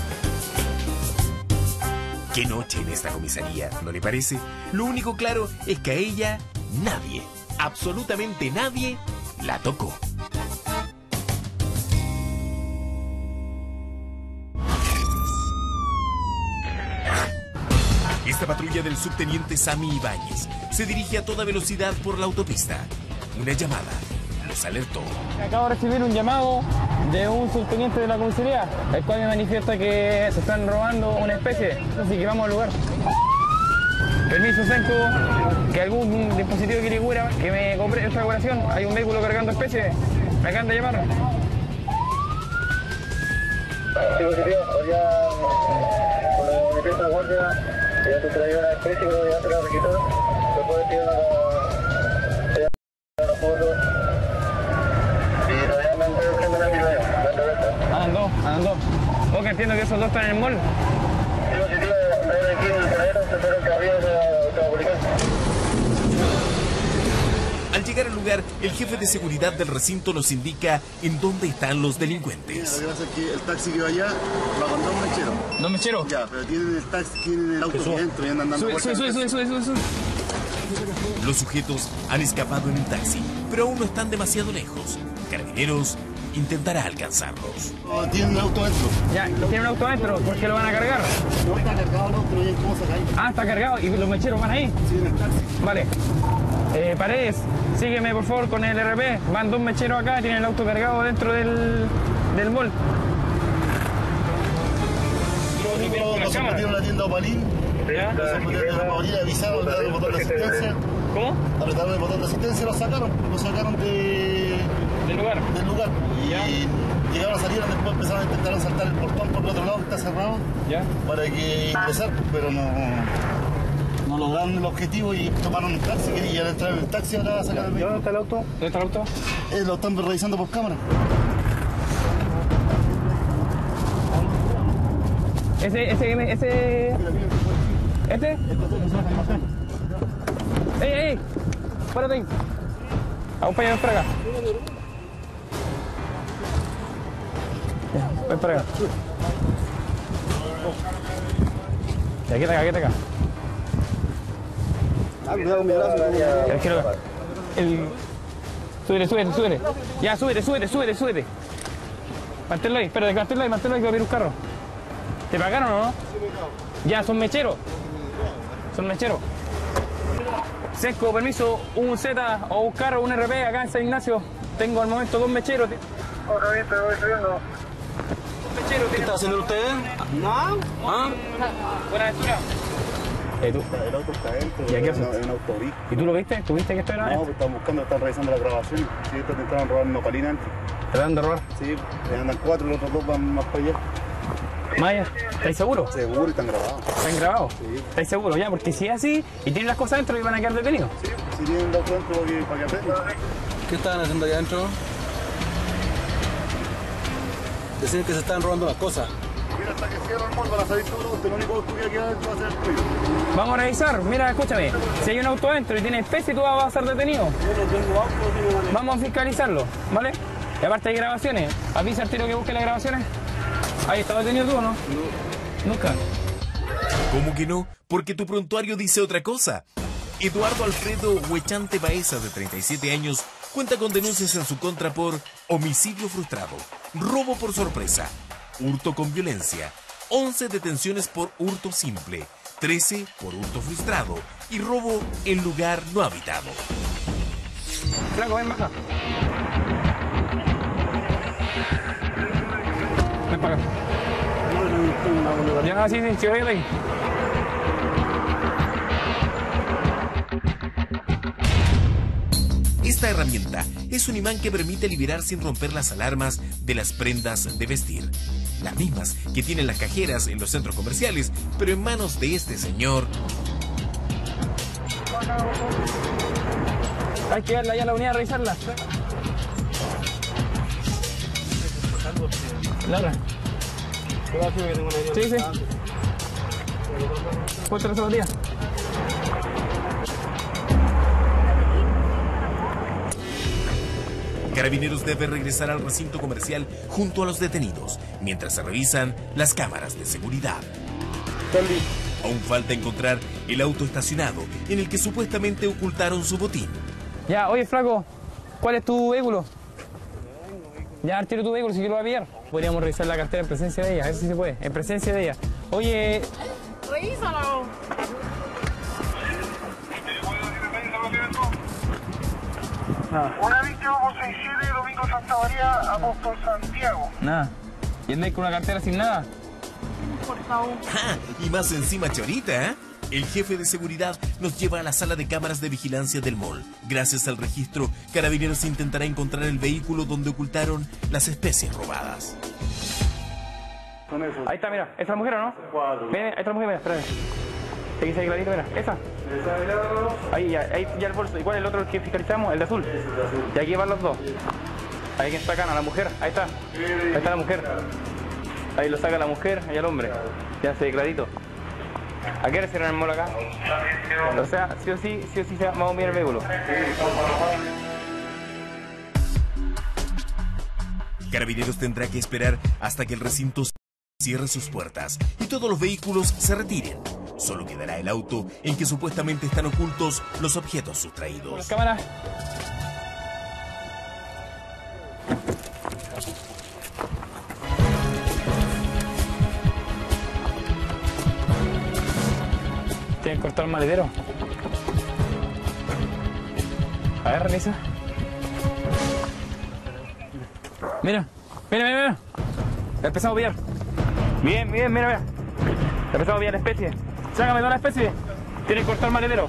Qué noche en esta comisaría, ¿no le parece? Lo único claro es que a ella nadie, absolutamente nadie, la tocó. Esta patrulla del subteniente Sammy Ibáñez se dirige a toda velocidad por la autopista. Una llamada los alertó. Acabo de recibir un llamado de un subteniente de la comisaría, el cual me manifiesta que se están robando una especie, así que vamos al lugar. Permiso, Senco, que algún dispositivo Quirigüera que me compre esta operación. Hay un vehículo cargando especies, me acaban de llamar. Sí, positivo, ya con la defensa de guardia, ya te traía una especie, pero ya te la requisó, lo puedes tirar a la foto. Y todavía me entré buscando una mirada, Andan dos, andan dos. ¿Vos que entiendo que esos dos están en el mall? Sí, positivo, traen aquí en el canero, se fueron que arriba de la publicación. Al llegar al lugar, el jefe de seguridad del recinto nos indica en dónde están los delincuentes. Lo que pasa es que el taxi que va allá va con dos mecheros. ¿Dos mecheros? Ya, pero tienen el taxi, tienen el auto aquí dentro y andan dando Sube, vueltas. sube, sube, sube, sube, sube. Los sujetos han escapado en un taxi, pero aún no están demasiado lejos. Carabineros intentará alcanzarlos. No, tienen el auto dentro. Ya, tienen un auto adentro, ¿por qué lo van a cargar? No está cargado el auto, no hay cómo sacar ahí. Ah, está cargado y los mecheros van ahí. Sí, en el taxi. Vale. Eh, Paredes, sígueme por favor con el R P. Van dos mecheros acá, tienen el auto cargado dentro del, del mall. Los sorprendieron la tienda Opalín. ¿Ya? Los sorprendieron la Opalín, avisaron, apretaron el botón de asistencia. ¿Cómo? Apretaron el botón de asistencia y lo sacaron. Lo sacaron de... del lugar. Del lugar. ¿Ya? Y llegaron a salir, después empezaron a intentar saltar el portón por el otro lado que está cerrado. ¿Ya? Para que ingresar, pero no... No lograron el objetivo y tomaron un taxi y al entrar en el taxi ahora sacar el vehículo. ¿Dónde está el auto? ¿Dónde está el auto? Eh, lo están revisando por cámara. Ese, ese, ese... ¿Este? ¡Ey, ey! ¡Párate ahí! Acompáñame para acá. Ven para acá. Ya, quédate acá, quédate acá. El quiero ver. El... Súbele, súbele, súbele. Ya, súbele, súbele, súbele, súbele. Manténlo ahí, espérate, manténlo ahí, manténlo ahí que va a pedir un carro. ¿Te pagaron o no? Ya, son mecheros. Son mecheros. Sesco, permiso, un Z o un carro, un R P acá en San Ignacio. Tengo al momento dos mecheros. Ahora bien, te voy subiendo. ¿Qué está haciendo ustedes? No. ¿Ah? Buena aventura. ¿Y tú? El auto está dentro. ¿Y aquí haces? Es un auto gris. ¿Y tú lo viste? ¿Tú viste que esto era? No, pues están buscando, están revisando la grabación. Sí, estos intentaron robar una palina antes. ¿Te van a robar? Sí, andan cuatro, los otros dos van más para allá. Maya, ¿estáis seguros? Seguro y están grabados. ¿Están grabados? Sí. ¿Estáis seguros? Ya, porque si es así y tienen las cosas dentro y van a quedar detenidos. Sí, si tienen el auto dentro para que, para que aprendan. ¿Qué estaban haciendo allá adentro? Decían que se estaban robando las cosas. Mira, hasta que cierra el mall van a salir todos los autos, lo único que tú que va a ser el tuyo. Vamos a revisar, mira, escúchame. Si hay un auto dentro y tiene especie, tú vas a ser detenido. Yo no tengo auto, no tengo manera. Vamos a fiscalizarlo, ¿vale? Y aparte hay grabaciones. ¿Avisa al tiro que busque las grabaciones? ¿Ahí estaba detenido tú o no? No. Nunca. ¿Cómo que no? Porque tu prontuario dice otra cosa. Eduardo Alfredo Huechante Baeza, de treinta y siete años, cuenta con denuncias en su contra por homicidio frustrado, robo por sorpresa, hurto con violencia, once detenciones por hurto simple, trece por hurto frustrado y robo en lugar no habitado. Flaco, ven, baja. Ven para acá. Ya, sí, sí, sí, ven ahí. Esta herramienta es un imán que permite liberar sin romper las alarmas de las prendas de vestir. Las mismas que tienen las cajeras en los centros comerciales, pero en manos de este señor. Hay que darla ya a la unidad a revisarla. Laura. Sí, sí. Puesta la zapatilla. Carabineros debe regresar al recinto comercial junto a los detenidos, mientras se revisan las cámaras de seguridad. Aún falta encontrar el auto estacionado en el que supuestamente ocultaron su botín. Ya, oye, flaco, ¿cuál es tu vehículo? Ya, retiro tu vehículo si quiero pillar. Podríamos revisar la cartera en presencia de ella, eso sí se puede, en presencia de ella. Oye... Revísalo. Nada. Una víctima por seis siete, Domingo Santa María, Apóstol Santiago. Nada. ¿Y andáis con una cartera sin nada? Por favor. ¡Ja! Y más encima chorita, ¿eh? El jefe de seguridad nos lleva a la sala de cámaras de vigilancia del mall. Gracias al registro, Carabineros intentará encontrar el vehículo donde ocultaron las especies robadas. Ahí está, mira. ¿Esa es la mujer o no? Ven, ahí está la mujer, mira, espérame. Aquí está clarito, mira. ¿Esa? Ahí ya, ahí ya el bolso. ¿Y cuál es el otro que fiscalizamos? El de azul. Y aquí van los dos. Ahí quien está acá, a la mujer. Ahí está. Ahí está la mujer. Ahí lo saca la mujer, ahí el hombre. Ya se ve clarito. ¿A qué hora cierran el mall acá? O sea, sí o sí, sí o sí se va a mover el vehículo. Carabineros tendrá que esperar hasta que el recinto cierre sus puertas y todos los vehículos se retiren. Solo quedará el auto en que supuestamente están ocultos los objetos sustraídos. Cámara. Tienen que cortar el maletero. A ver, revisa. Mira, mira, mira, mira. Empezamos a pillar. Bien, bien, mira, mira. Empezamos a pillar la especie. Sácame toda la especie. Tienen que cortar el maletero.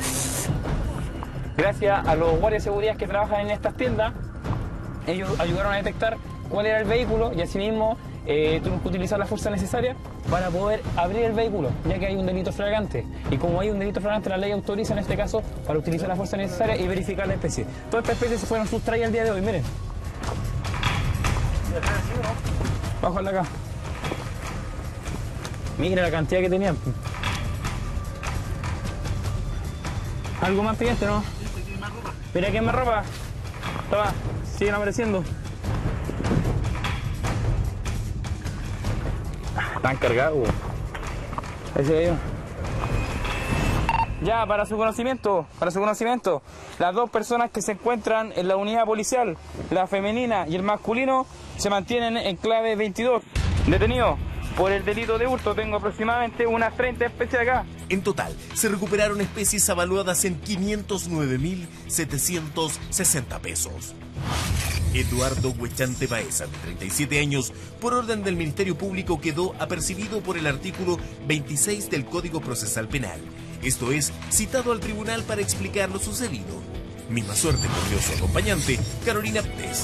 Gracias a los guardias de seguridad que trabajan en estas tiendas, ellos ayudaron a detectar cuál era el vehículo y asimismo eh, tuvimos que utilizar la fuerza necesaria para poder abrir el vehículo, ya que hay un delito flagrante. Y como hay un delito flagrante, la ley autoriza en este caso para utilizar la fuerza necesaria y verificar la especie. Todas estas especies se fueron sustraídas el día de hoy, miren. Bájala acá. Mira la cantidad que tenían. Algo más pillante, ¿no? Mira que más ropa. Toma, siguen apareciendo. Están cargados. Ahí se cayó. Ya, para su conocimiento, para su conocimiento, las dos personas que se encuentran en la unidad policial, la femenina y el masculino, se mantienen en clave veintidós. Detenidos por el delito de hurto, tengo aproximadamente unas treinta especies acá. En total, se recuperaron especies avaluadas en quinientos nueve mil setecientos sesenta pesos. Eduardo Huechante Baeza, de treinta y siete años, por orden del Ministerio Público quedó apercibido por el artículo veintiséis del Código Procesal Penal. Esto es, citado al tribunal para explicar lo sucedido. Misma suerte corrió su acompañante, Carolina Pérez.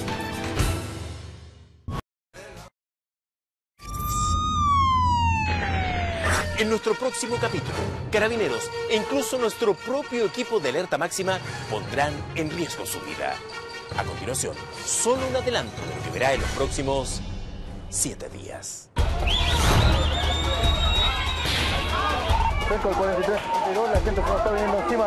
En nuestro próximo capítulo, Carabineros e incluso nuestro propio equipo de alerta máxima pondrán en riesgo su vida. A continuación, solo un adelanto de lo que verá en los próximos siete días. Cerco el cuarenta y tres, la gente se está viniendo encima.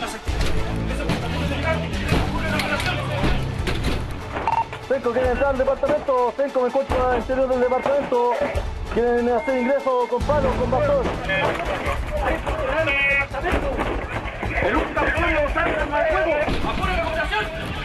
Cinco quieren entrar al departamento, cinco me encuentro al interior del departamento. Quieren hacer ingreso con palos, con bastón. El único apoyo salga al fuego. ¡Afuera la operación!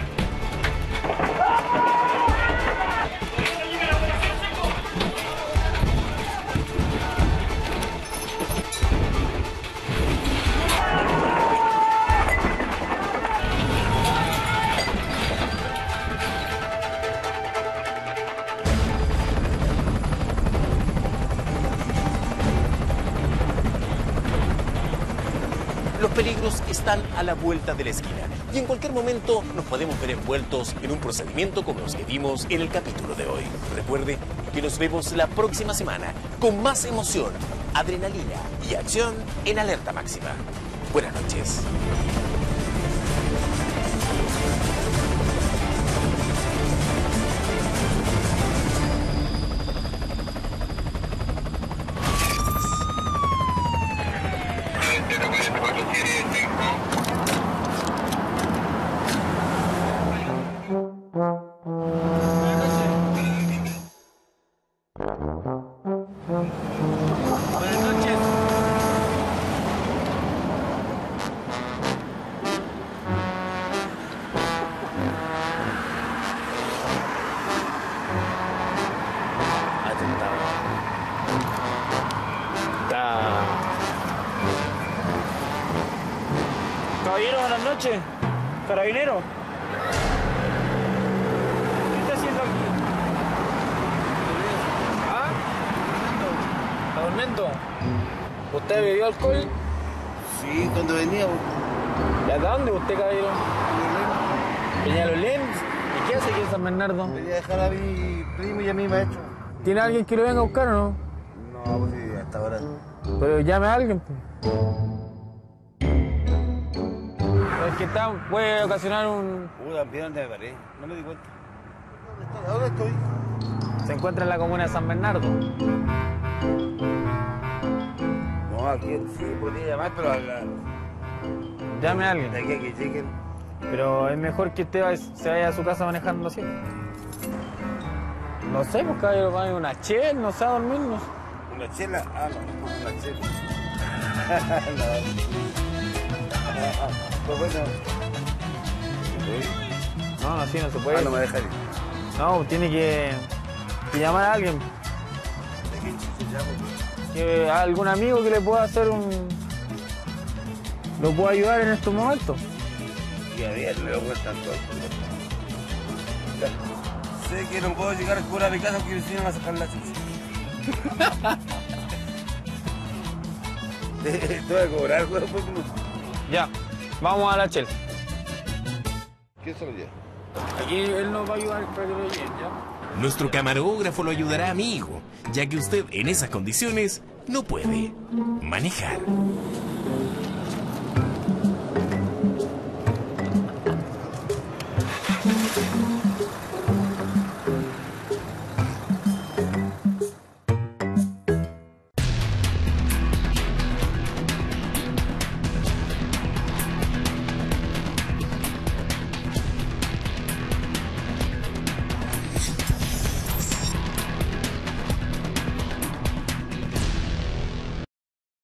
Los peligros están a la vuelta de la esquina y en cualquier momento nos podemos ver envueltos en un procedimiento como los que vimos en el capítulo de hoy. Recuerde que nos vemos la próxima semana con más emoción, adrenalina y acción en Alerta Máxima. Buenas noches. Caballero, buenas noches. Carabinero. ¿Qué está haciendo aquí? ¿Ah? ¿Está durmiendo? ¿Usted bebió alcohol? Sí, cuando venía. ¿Y a dónde usted, caballero? Peñalolén. ¿Y qué hace aquí en San Bernardo? Venía a dejar a mi primo y a mi maestro. ¿Tiene alguien que lo venga a buscar o no? No, pues sí, hasta ahora. Pero llame a alguien. Es que está, puede ocasionar un... Puta, ¿dónde me paré? No me di cuenta. ¿Dónde estoy? Se encuentra en la comuna de San Bernardo. No, aquí sí podía llamar, pero... A la... Llame a alguien. De aquí a que lleguen. Pero es mejor que usted vaya, se vaya a su casa manejando así. No sé, pues caballero, va a ir una chela, no sé, a dormirnos. ¿Una chela? Ah, no, una chela. No. Pues bueno. No, así no se puede. Ah, no me deja ir. No, tiene que, que llamar a alguien. ¿De qué se llama? Que a algún amigo que le pueda hacer un... lo pueda ayudar en estos momentos. Y a bien me lo cuentan todo. Sé que no puedo llegar a cobrar a mi casa porque si no me va a sacar la chucha. Te voy a cobrar, güey. Ya, vamos a la chela. ¿Quién se lo lleva? Aquí él nos va a ayudar para que lo lleven, ¿ya? Nuestro camarógrafo lo ayudará, amigo, ya que usted en esas condiciones no puede manejar.